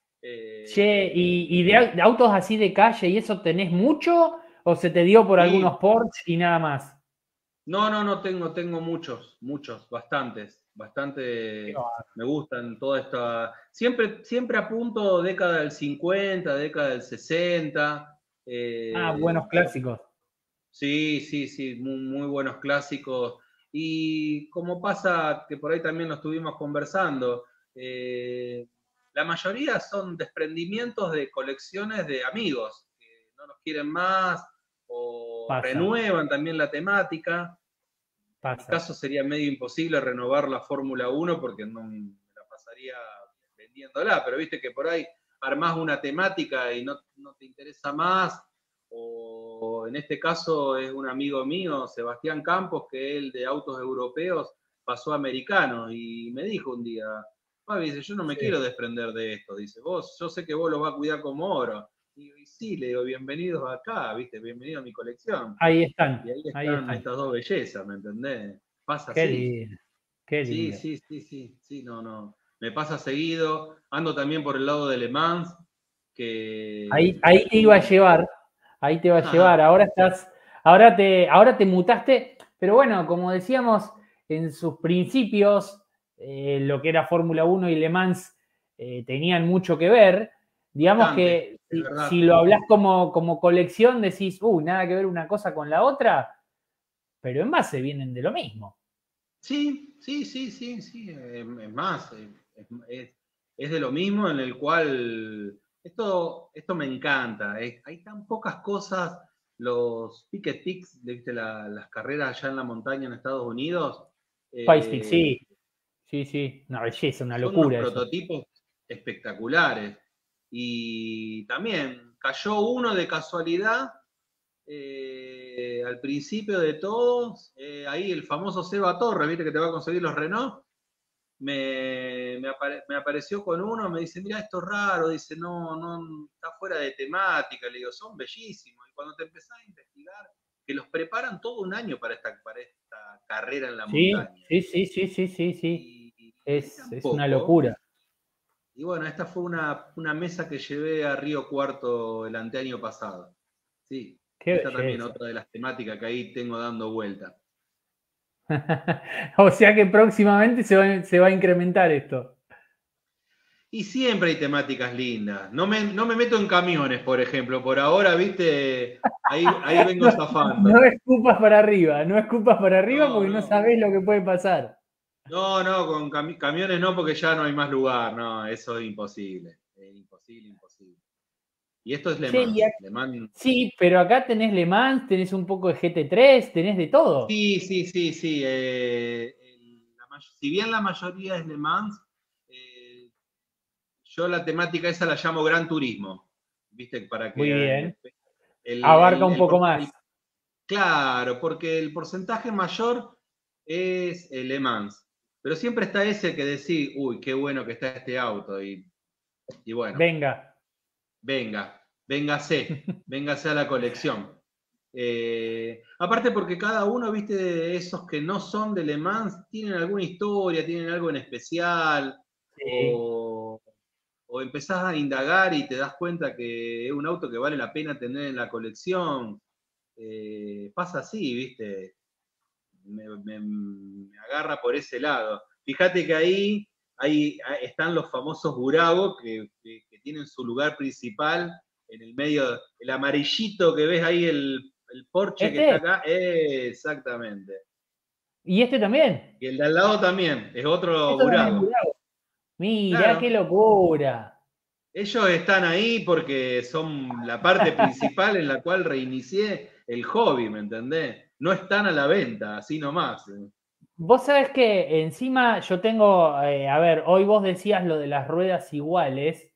Che, Eh, ¿y, y de, au- de autos así de calle y eso tenés mucho? ¿O se te dio por algunos y Porsche y nada más? no, no, no tengo, tengo muchos, muchos, bastantes, Qué bastante, va. me gustan toda esta, siempre, siempre apunto década del cincuenta, década del sesenta, Ah, eh, buenos clásicos. sí, sí, sí, muy, muy buenos clásicos. Y como pasa que por ahí también lo estuvimos conversando, eh, la mayoría son desprendimientos de colecciones de amigos que no nos quieren más o Pasa, renuevan también la temática. En mi pasa. caso sería medio imposible renovar la Fórmula uno porque no me la pasaría vendiéndola, pero viste que por ahí armás una temática y no, no te interesa más, o en este caso es un amigo mío, Sebastián Campos, que él de autos europeos pasó a americanos y me dijo un día, Fabi, dice, yo no me Sí. quiero desprender de esto, dice, vos, yo sé que vos lo vas a cuidar como oro. Y, y sí, le digo, bienvenidos acá, viste, bienvenido a mi colección. Ahí Y están, ahí ahí están están. estas dos bellezas, ¿me entendés? Pasa Qué así. lindo, qué Sí, lindo. sí, sí, sí, sí, no, no. Me pasa seguido. Ando también por el lado de Le Mans, Ahí, que ahí te iba a estuvo. llevar, ahí te iba a llevar. Ahora estás, ahora te, ahora te mutaste, pero bueno, como decíamos, en sus principios, eh, lo que era Fórmula Uno y Le Mans eh, tenían mucho que ver. Digamos Bastante, que es si, si verdad. lo hablas como, como colección, decís, uy, nada que ver una cosa con la otra, pero en base vienen de lo mismo. Sí, sí, sí, sí, sí. eh, Es más, eh, es, es- es de lo mismo en el cual esto, esto me encanta. eh, Hay tan pocas cosas, los Picket Picks, ¿viste? La- las carreras allá en la montaña en Estados Unidos. Spice eh, sí, sí, sí, una belleza, una Son unos locura eso. prototipos espectaculares. Y también cayó uno de casualidad eh, al principio de todos, eh, ahí el famoso Seba Torre, viste que te va a conseguir los Renault, me, me, apare, me, apareció con uno, me dice, mira, esto es raro, dice, no, no, está fuera de temática, le digo, son bellísimos. Y cuando te empezás a investigar, que los preparan todo un año para esta, para esta carrera en la Sí, montaña. sí, sí, sí, sí, sí, sí. Y, y hay Es, tan es una poco. locura. Y bueno, esta fue una, una mesa que llevé a Río Cuarto el anteaño pasado. Sí, Qué esta también belleza. otra de las temáticas que ahí tengo dando vuelta. O sea que próximamente se va, se va a incrementar esto. Y siempre hay temáticas lindas. No me, no me meto en camiones, por ejemplo. Por ahora, viste, ahí, ahí vengo No, zafando. no escupas para arriba, no escupas para arriba No, porque no no. sabés lo que puede pasar. No, no, con cami camiones no, porque ya no hay más lugar. No, eso es imposible. Es imposible, imposible. Y esto es Le Che, y Mans. ac- Le Mans. sí, pero acá tenés Le Mans, tenés un poco de G T tres, tenés de todo. Sí, sí, sí, sí. eh, el- la si bien la mayoría es Le Mans, eh, yo la temática esa la llamo Gran Turismo, ¿viste? Para Muy que bien. eh, el, Abarca el, un el, poco el- más. claro, porque el porcentaje mayor es el Le Mans, pero siempre está ese que decís, uy, qué bueno que está este auto, y Y bueno, venga. venga, véngase, véngase a la colección. Eh, aparte porque cada uno, viste, de esos que no son de Le Mans, tienen alguna historia, tienen algo en especial, Sí. o, o empezás a indagar y te das cuenta que es un auto que vale la pena tener en la colección. Eh, pasa así, viste, me, me, me, agarra por ese lado. Fíjate que ahí, ahí están los famosos Burago que, que, que tienen su lugar principal en el medio, el amarillito que ves ahí, el, el Porsche que está ¿Este? acá, eh, exactamente. ¿Y este también? Y el de al lado también, es otro Esto también es Burago. Burago. Mirá, qué Claro, locura. ellos están ahí porque son la parte principal en la cual reinicié el hobby, ¿me entendés? No están a la venta, así nomás. Vos sabés que encima yo tengo, eh, a ver, hoy vos decías lo de las ruedas iguales,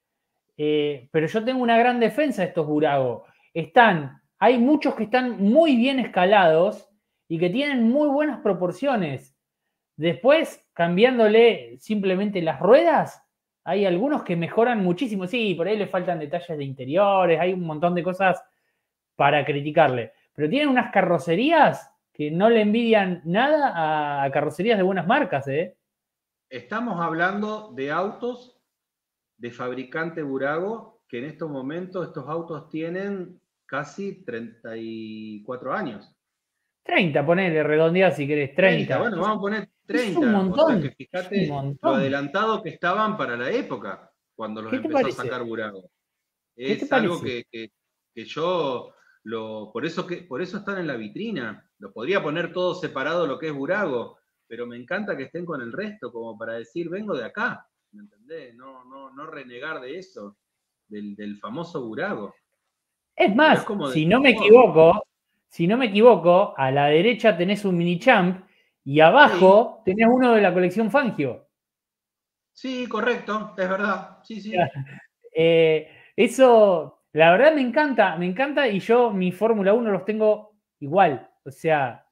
eh, pero yo tengo una gran defensa de estos Burago. Están, hay muchos que están muy bien escalados y que tienen muy buenas proporciones. Después, cambiándole simplemente las ruedas, hay algunos que mejoran muchísimo. Sí, por ahí le faltan detalles de interiores, hay un montón de cosas para criticarle. Pero tienen unas carrocerías que no le envidian nada a carrocerías de buenas marcas, ¿eh? Estamos hablando de autos de fabricante Burago que en estos momentos estos autos tienen casi treinta y cuatro años. treinta, ponele, redondear si querés, treinta, treinta. bueno, Es, vamos a poner es un treinta. O sea montón, que es un fíjate lo montón. adelantado que estaban para la época cuando los ¿Qué te empezó a parece? sacar Burago. ¿Qué te Es algo parece? que, que, que yo lo, por eso que por eso están en la vitrina. Lo podría poner todo separado lo que es Burago, pero me encanta que estén con el resto, como para decir, vengo de acá, ¿me entendés? No, no, no renegar de eso, del, del famoso Burago. Es Pero es más, como si decís no me vos, equivoco, si no me equivoco, a la derecha tenés un mini champ y sí, abajo tenés uno de la colección Fangio. sí, correcto, es verdad, sí, sí. Eh, eso, la verdad me encanta, me encanta y yo mi Fórmula uno los tengo igual. O sea,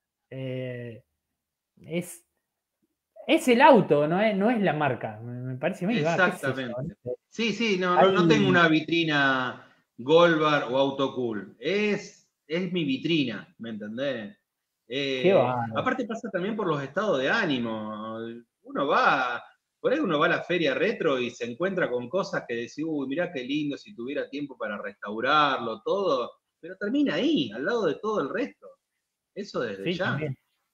eh, es, es el auto, no es, no es la marca. Me, me parece a mí, va, qué sé yo. Exactamente. Sí, sí, no, no, no tengo Hay, una vitrina Goldbar o Autocool. Es, es mi vitrina, ¿me entendés? qué Eh, bárbaro. aparte pasa también por los estados de ánimo. Uno va, por ahí uno va a la feria retro y se encuentra con cosas que decís, uy, mirá qué lindo si tuviera tiempo para restaurarlo, todo, pero termina ahí, al lado de todo el resto. Eso desde Sí, ya. también.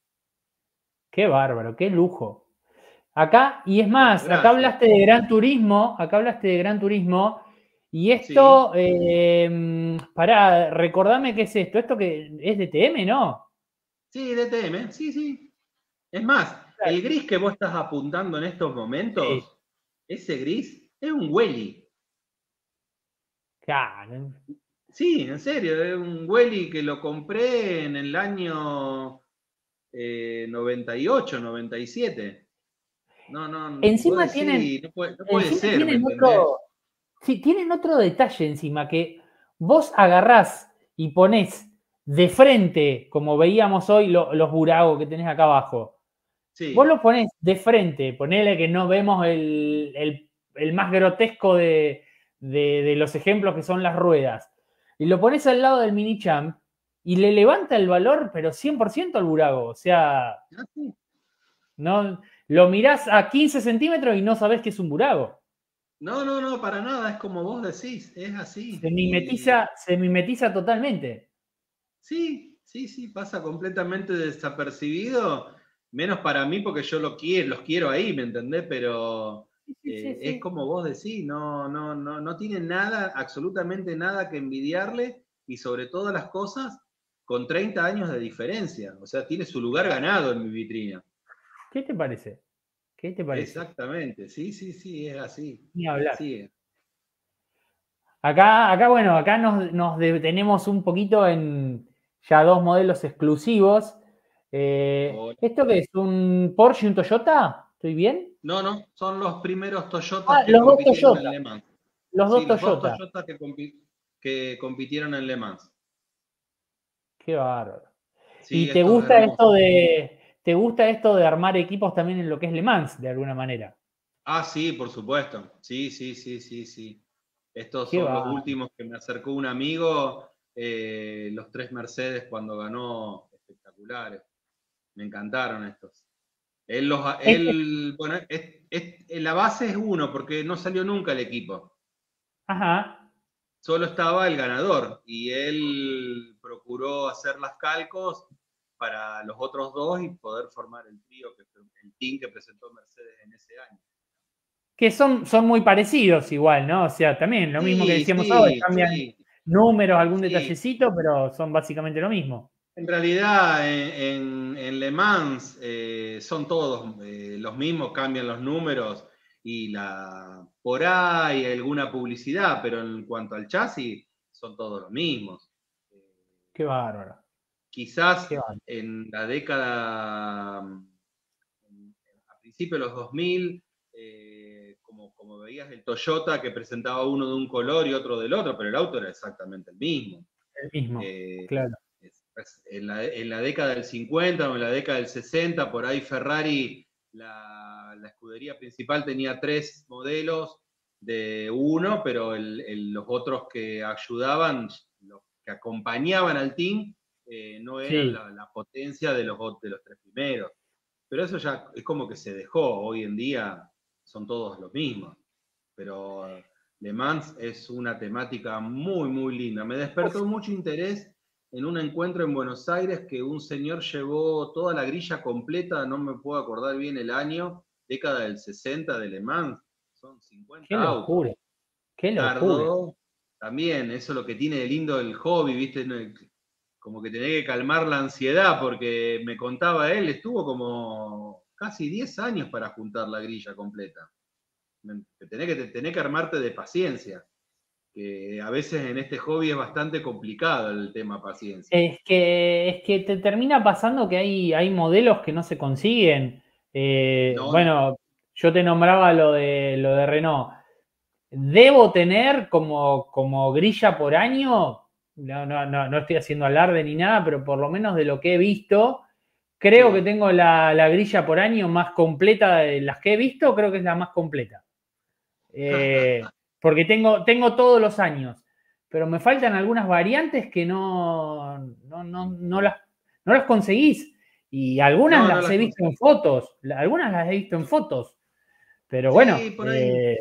Qué bárbaro, qué lujo. Acá, y es Bueno, más, acá gracias. hablaste de Gran Turismo, acá hablaste de Gran Turismo, y Sí, esto, eh, pará, recordame qué es esto, esto que es de T M, ¿no? sí, D T M, sí, sí. Es más, el gris que vos estás apuntando en estos Sí, momentos, ese gris es un Welly. claro. Sí, en serio, es un Welly que lo compré en el año eh, noventa y ocho, noventa y siete. No, no, vos Encima tienen, decís, no puede, no puede encima ser, ¿me tienen entendés? otro, sí, tienen otro detalle encima, que vos agarrás y ponés de frente, como veíamos hoy, lo- los buragos que tenés acá abajo. Vos Sí, lo ponés de frente, ponele que no vemos el, el- el más grotesco de, de- de los ejemplos que son las ruedas. Y lo pones al lado del mini champ y le levanta el valor, pero cien por ciento al burago. O sea, ah, sí. no, lo mirás a quince centímetros y no sabés que es un burago. No, no, no, para nada, es como vos decís, es Se así. Y mimetiza, se mimetiza totalmente. sí, sí, sí, pasa completamente desapercibido, menos para mí porque yo lo quiero, los quiero ahí, ¿me entendés? Pero Sí, sí, sí, eh, es sí. como vos decís, no, no, no, no tiene nada, absolutamente nada que envidiarle y sobre todas las cosas con treinta años de diferencia. O sea, tiene su lugar ganado en mi vitrina. ¿Qué te parece? ¿Qué te parece? Exactamente, sí, sí, sí, es así. Ni hablar. Así es. Acá, acá, bueno, acá nos, nos detenemos un poquito en ya dos modelos exclusivos. Eh, O- ¿Esto qué es? ¿Un Porsche y un Toyota? ¿Estoy bien? no, no, son los primeros Toyotas Ah, que los dos compitieron en Toyota. Le Mans. Los Sí, dos los dos Toyota. Toyotas que, compi- que compitieron en Le Mans. Qué bárbaro. Sí, ¿Y te estos gusta esto hermosos. de, te gusta esto de armar equipos también en lo que es Le Mans, de alguna manera? Ah, sí, por supuesto. Sí, sí, sí, sí, sí. Estos Qué son los va. últimos que me acercó un amigo, eh, los tres Mercedes cuando ganó, espectaculares. Me encantaron estos. Él, los, Este, él bueno, es, es, la base es uno, porque no salió nunca el equipo. ajá. Solo estaba el ganador y él procuró hacer las calcos para los otros dos y poder formar el trío, que, el team que presentó Mercedes en ese año. Que son, son muy parecidos igual, ¿no? O sea, también lo mismo que Sí, decíamos ahora, sí, cambian sí, números, algún sí. detallecito, pero son básicamente lo mismo. En realidad, en, en, en Le Mans eh, son todos eh, los mismos, cambian los números y la por ahí alguna publicidad, pero en cuanto al chasis, son todos los mismos. Qué bárbaro, Quizás qué bárbaro. en la década, a principios de los dos mil, eh, como, como veías el Toyota que presentaba uno de un color y otro del otro, pero el auto era exactamente el mismo. El mismo, Eh, claro. en, la, en, la, década del cincuenta o en la década del sesenta, por ahí Ferrari, la, la escudería principal tenía tres modelos de uno, pero el, el, los otros que ayudaban, los que acompañaban al team, eh, no eran Sí. la, la, potencia de los, de los tres primeros. Pero eso ya es como que se dejó, hoy en día son todos los mismos. Pero Le Mans es una temática muy, muy linda. Me despertó mucho interés en un encuentro en Buenos Aires que un señor llevó toda la grilla completa, no me puedo acordar bien el año, década del sesenta de Le Mans, son Qué cincuenta autos. locura, qué locura. Tardó también, eso es lo que tiene de lindo el hobby, ¿viste? Como que tenía que calmar la ansiedad, porque me contaba él, estuvo como casi diez años para juntar la grilla completa. Tenés que, tenés que armarte de paciencia, que a veces en este hobby es bastante complicado el tema paciencia. Es que, es que te termina pasando que hay, hay modelos que no se consiguen. Eh, No, no. bueno, yo te nombraba lo de, lo de Renault. Debo tener como, como grilla por año, no, no, no, no estoy haciendo alarde ni nada, pero por lo menos de lo que he visto, creo que Sí. tengo la, la grilla por año más completa de las que he visto, creo que es la más completa. Eh, porque tengo, tengo todos los años, pero me faltan algunas variantes que no, no, no, no, las, no las conseguís. Y algunas No, no las las he visto en conseguí. fotos, algunas las he visto en fotos, pero Sí, bueno, por ahí, eh,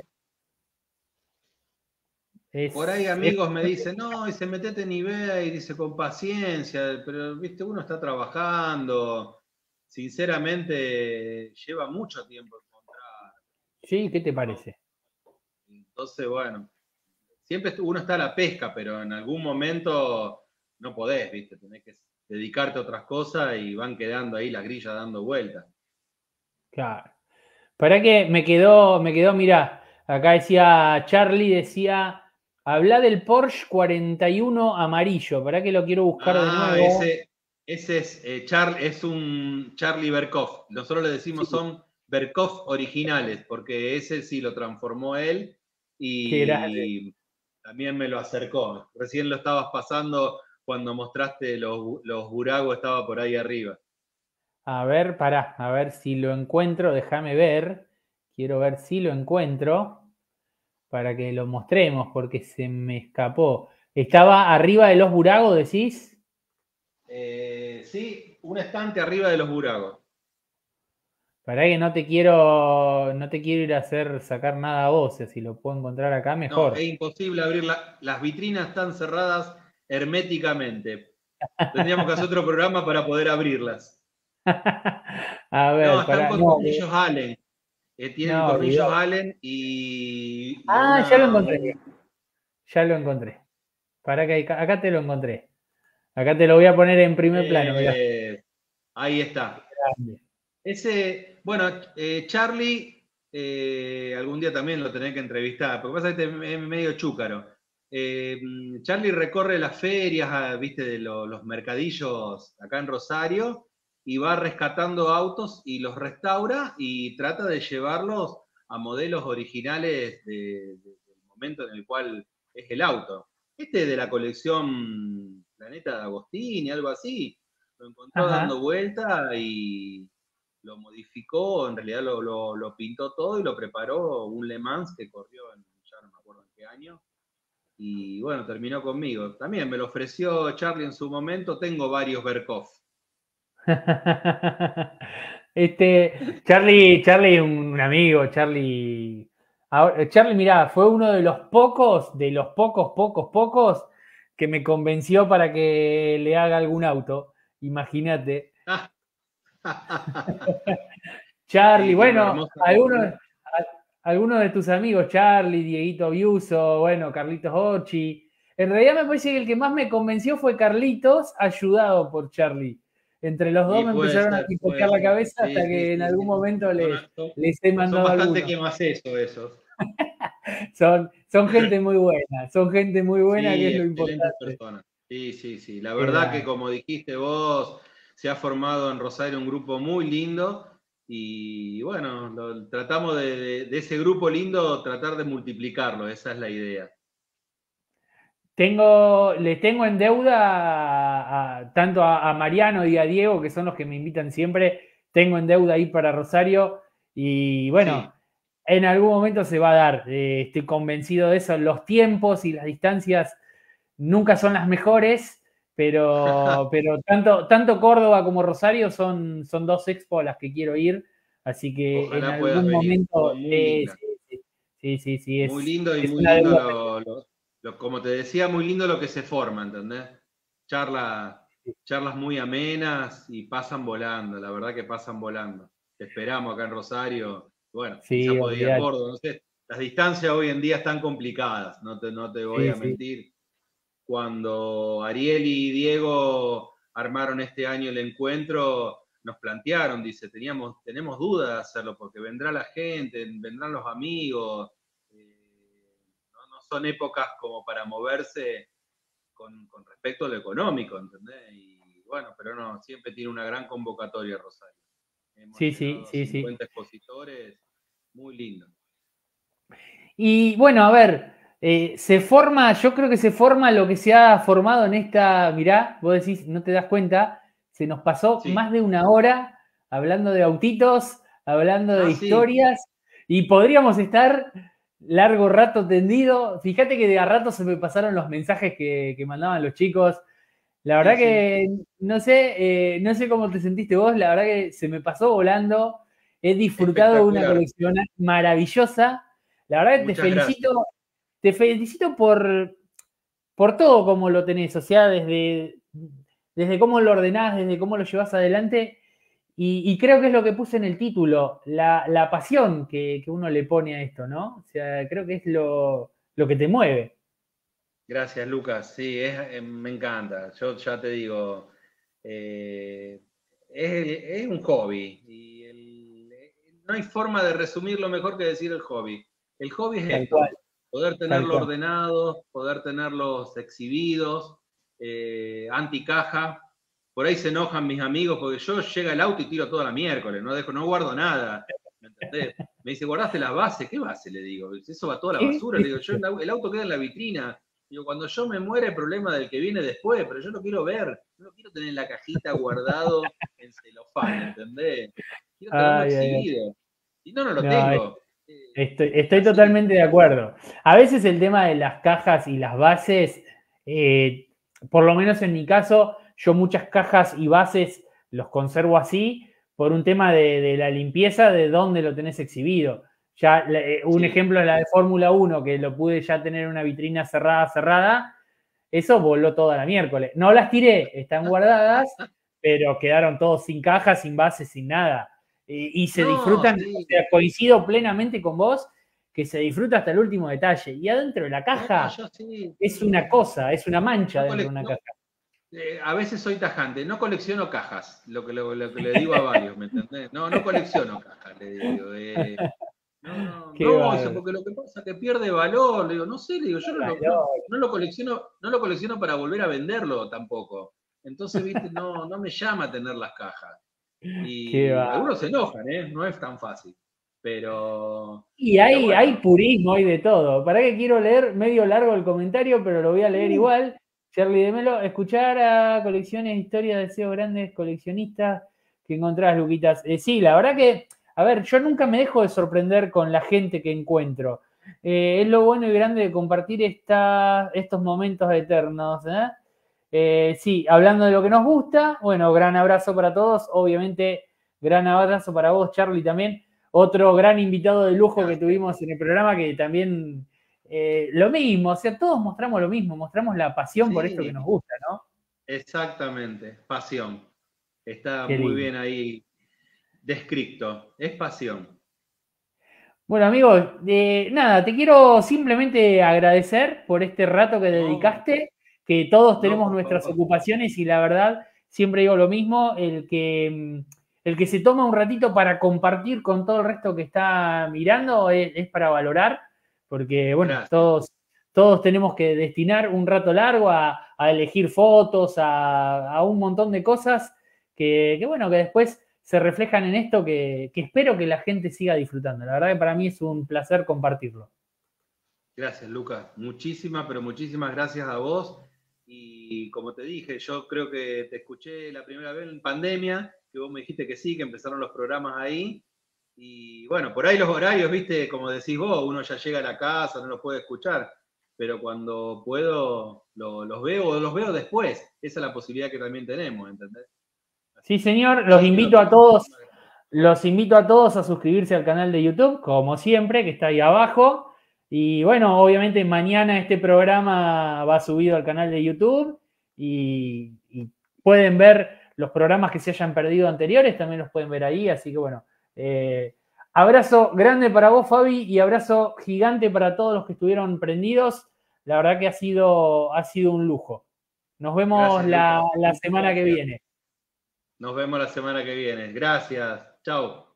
por ahí es, es, amigos me dicen, no, y se metete en eBay, y dice, con paciencia, pero viste, uno está trabajando, sinceramente lleva mucho tiempo encontrar. sí, ¿qué te ¿No? parece? Entonces, bueno, siempre uno está a la pesca, pero en algún momento no podés, ¿viste? Tenés que dedicarte a otras cosas y van quedando ahí las grillas dando vueltas. Claro. Para que me quedó, me quedó, mirá, acá decía Charlie, decía, habla del Porsche cuarenta y uno amarillo, para que lo quiero buscar de Ah, nuevo. ese, ese es, eh, Char, es un Charlie Berkov. Nosotros le decimos Sí, son Berkov originales, porque ese sí lo transformó él qué grande. y también me lo acercó. Recién lo estabas pasando cuando mostraste los, los Burago, estaba por ahí arriba. A ver, pará, a ver si lo encuentro, déjame ver. Quiero ver si lo encuentro para que lo mostremos, porque se me escapó. ¿Estaba arriba de los buragos, decís? Eh, sí, un estante arriba de los Buragos. Pará que no te quiero, no te quiero ir a hacer sacar nada a vos, si lo puedo encontrar acá No, es mejor. imposible abrirla. Las vitrinas están cerradas herméticamente. Tendríamos que hacer otro programa para poder abrirlas. A No, ver, están pará, con no, tornillos Allen. Eh, tienen no, tornillos olvidate. Allen y, y Ah, ya lo una. encontré, Un, ya lo encontré. Pará que acá, acá te lo encontré. Acá te lo voy a poner en primer plano, mirá. eh, ahí está. Ese, bueno, eh, Charlie, eh, algún día también lo tenés que entrevistar, porque pasa que este es medio chúcaro. Eh, Charlie recorre las ferias, ah, viste, de lo, los mercadillos acá en Rosario, y va rescatando autos y los restaura y trata de llevarlos a modelos originales de, de, del momento en el cual es el auto. Este de la colección Planeta de Agostini, algo así, lo encontró dando Ajá. vuelta y lo modificó, en realidad lo, lo, lo pintó todo y lo preparó un Le Mans que corrió en, ya no me acuerdo en qué año, y bueno, terminó conmigo. También me lo ofreció Charlie en su momento, tengo varios Berkhoff. Este, Charlie, Charlie es un amigo, Charlie. Ahora, Charlie, mirá, fue uno de los pocos, de los pocos, pocos, pocos que me convenció para que le haga algún auto. Imagínate. Charlie, Sí, tiene una bueno, hermosa algunos, comunidad. algunos de tus amigos, Charlie, Dieguito Biuso, bueno, Carlitos Orchi. En realidad me parece que el que más me convenció fue Carlitos, ayudado por Charlie. Entre los dos Y me puede empezaron a ser, puede picotear la ser. cabeza hasta Sí, sí, que en sí, algún sí. momento Son, les, son, les he son mandado bastante algunos. que más eso, esos. Son, son gente muy buena, son gente muy buena, que Sí, es lo excelentes importante. personas. Sí, sí, sí. La Qué verdad que grande. como dijiste vos, se ha formado en Rosario un grupo muy lindo y bueno, lo, tratamos de, de, de ese grupo lindo tratar de multiplicarlo, esa es la idea. Tengo, le tengo en deuda a, a, tanto a, a Mariano y a Diego, que son los que me invitan siempre, tengo en deuda ahí para Rosario y bueno, Sí. en algún momento se va a dar, eh, estoy convencido de eso, los tiempos y las distancias nunca son las mejores, pero, pero tanto, tanto Córdoba como Rosario son, son dos expos a las que quiero ir, así que en Ojalá puedas algún venir. momento, Muy, muy eh, linda. sí, sí, sí, sí, sí, Muy es, lindo y es muy una lindo deuda. lo, lo, lo, como te decía, muy lindo lo que se forma, ¿entendés? Charla, charlas muy amenas y pasan volando, la verdad que pasan volando. Te esperamos acá en Rosario, bueno, quizá Sí, podés ir a olvidate. Córdoba, no sé, las distancias hoy en día están complicadas, no te, no te voy Sí, a sí. mentir. Cuando Ariel y Diego armaron este año el encuentro, nos plantearon, dice, teníamos, tenemos dudas de hacerlo porque vendrá la gente, vendrán los amigos, eh, no, no son épocas como para moverse con, con respecto a lo económico, ¿entendés? Y bueno, pero no, siempre tiene una gran convocatoria Rosario. Hemos Sí, sí, llegado a sí, sí. cincuenta expositores, muy lindo. Y bueno, a ver, eh, se forma, yo creo que se forma lo que se ha formado en esta, mirá, vos decís, no te das cuenta, se nos pasó Sí. más de una hora hablando de autitos, hablando de Ah, sí. historias, y podríamos estar largo rato tendido. Fíjate que de a rato se me pasaron los mensajes que, que mandaban los chicos. La Sí, verdad sí. que no sé, eh, no sé cómo te sentiste vos, la verdad que se me pasó volando. He disfrutado de una Espectacular. colección maravillosa. La verdad que te Muchas gracias. felicito, te felicito por, por todo como lo tenés, o sea, desde, desde cómo lo ordenás, desde cómo lo llevas adelante. Y, y creo que es lo que puse en el título, la, la pasión que, que, uno le pone a esto, ¿no? O sea, creo que es lo, lo que te mueve. Gracias, Lucas. Sí, es, eh, me encanta. Yo ya te digo, eh, es, es, un hobby. Y el, no hay forma de resumirlo mejor que decir el hobby. El hobby es Tal cual, esto, poder tal tenerlo cual. ordenados, poder tenerlos exhibidos, eh, anticaja. Por ahí se enojan mis amigos porque yo llega el auto y tiro toda la miércoles, no dejo, no guardo nada. ¿Me entendés? Me dice, ¿guardaste las bases? ¿Qué base? Le digo, eso va toda la ¿Qué? basura. Le digo, yo el auto queda en la vitrina. Digo, cuando yo me muera, el problema del que viene después, pero yo lo quiero ver, no lo quiero tener en la cajita guardado en celofán, ¿entendés? Quiero tenerlo Ay, ay, ay. exhibido. Y no, no lo No, tengo. Eh, estoy, es estoy así. totalmente de acuerdo. A veces el tema de las cajas y las bases, eh, por lo menos en mi caso, yo muchas cajas y bases los conservo así por un tema de, de la limpieza de dónde lo tenés exhibido. Ya eh, un Sí. ejemplo es la de Fórmula uno, que lo pude ya tener en una vitrina cerrada, cerrada. Eso voló toda la miércoles. No las tiré, están guardadas, pero quedaron todos sin cajas, sin bases, sin nada. Y, y se No, disfrutan, o sí. sea, coincido plenamente con vos, que se disfruta hasta el último detalle. Y adentro de la No, caja yo sí. es una cosa, es una mancha No dentro de cole- una no, caja. eh, a veces soy tajante, no colecciono cajas, lo que, lo, lo que le digo a varios, ¿me entendés? No, no colecciono cajas, le digo. Eh, No, no, Qué no, dice, bárbaro. porque lo que pasa es que pierde valor. Le digo, no sé, le digo, yo no lo, no, no lo colecciono, no lo colecciono para volver a venderlo tampoco. Entonces, viste, no, no me llama tener las cajas. Qué Y bárbaro. algunos se enojan, ¿eh? No es tan fácil. Pero, Y pero hay, hay bueno. purismo, hay de todo. ¿Para qué quiero leer medio largo el comentario, pero lo voy a leer Uh, igual? Charlie de Melo, escuchar a colecciones, historias, deseo grandes, coleccionistas, que encontrás, Luquitas. Eh, sí, la verdad que, a ver, yo nunca me dejo de sorprender con la gente que encuentro. Eh, es lo bueno y grande de compartir esta, estos momentos eternos. ¿eh? Eh, sí, hablando de lo que nos gusta, bueno, gran abrazo para todos. Obviamente, gran abrazo para vos, Charlie, también. Otro gran invitado de lujo que tuvimos en el programa que también eh, lo mismo, o sea, todos mostramos lo mismo, mostramos la pasión Sí, por esto que nos gusta, ¿no? exactamente, pasión. Está Qué muy lindo. bien ahí descrito. Es pasión. Bueno, amigos, eh, nada, te quiero simplemente agradecer por este rato que No, dedicaste, que todos no, tenemos por nuestras favor. ocupaciones y la verdad, siempre digo lo mismo, el que, mm, el que se toma un ratito para compartir con todo el resto que está mirando es, es para valorar, porque bueno, Gracias. todos, todos tenemos que destinar un rato largo a, a elegir fotos, a, a un montón de cosas que, que bueno, que después se reflejan en esto que, que espero que la gente siga disfrutando. La verdad que para mí es un placer compartirlo. Gracias, Lucas. Muchísimas, pero muchísimas gracias a vos. Y como te dije, yo creo que te escuché la primera vez en pandemia, que vos me dijiste que sí, que empezaron los programas ahí. Y bueno, por ahí los horarios, viste, como decís vos, uno ya llega a la casa, no los puede escuchar. Pero cuando puedo, lo, los veo o los veo después. Esa es la posibilidad que también tenemos, ¿entendés? Sí, señor, los Así que invito no, a todos, muchísimas gracias. los invito a todos a suscribirse al canal de YouTube, como siempre, que está ahí abajo. Y bueno, obviamente mañana este programa va subido al canal de YouTube y, y pueden ver los programas que se hayan perdido anteriores, también los pueden ver ahí. Así que bueno, eh, abrazo grande para vos, Fabi, y abrazo gigante para todos los que estuvieron prendidos. La verdad que ha sido, ha sido un lujo. Nos vemos Gracias, la, Lucas. la Muchas semana que gracias. viene. Nos vemos la semana que viene. Gracias. Chao.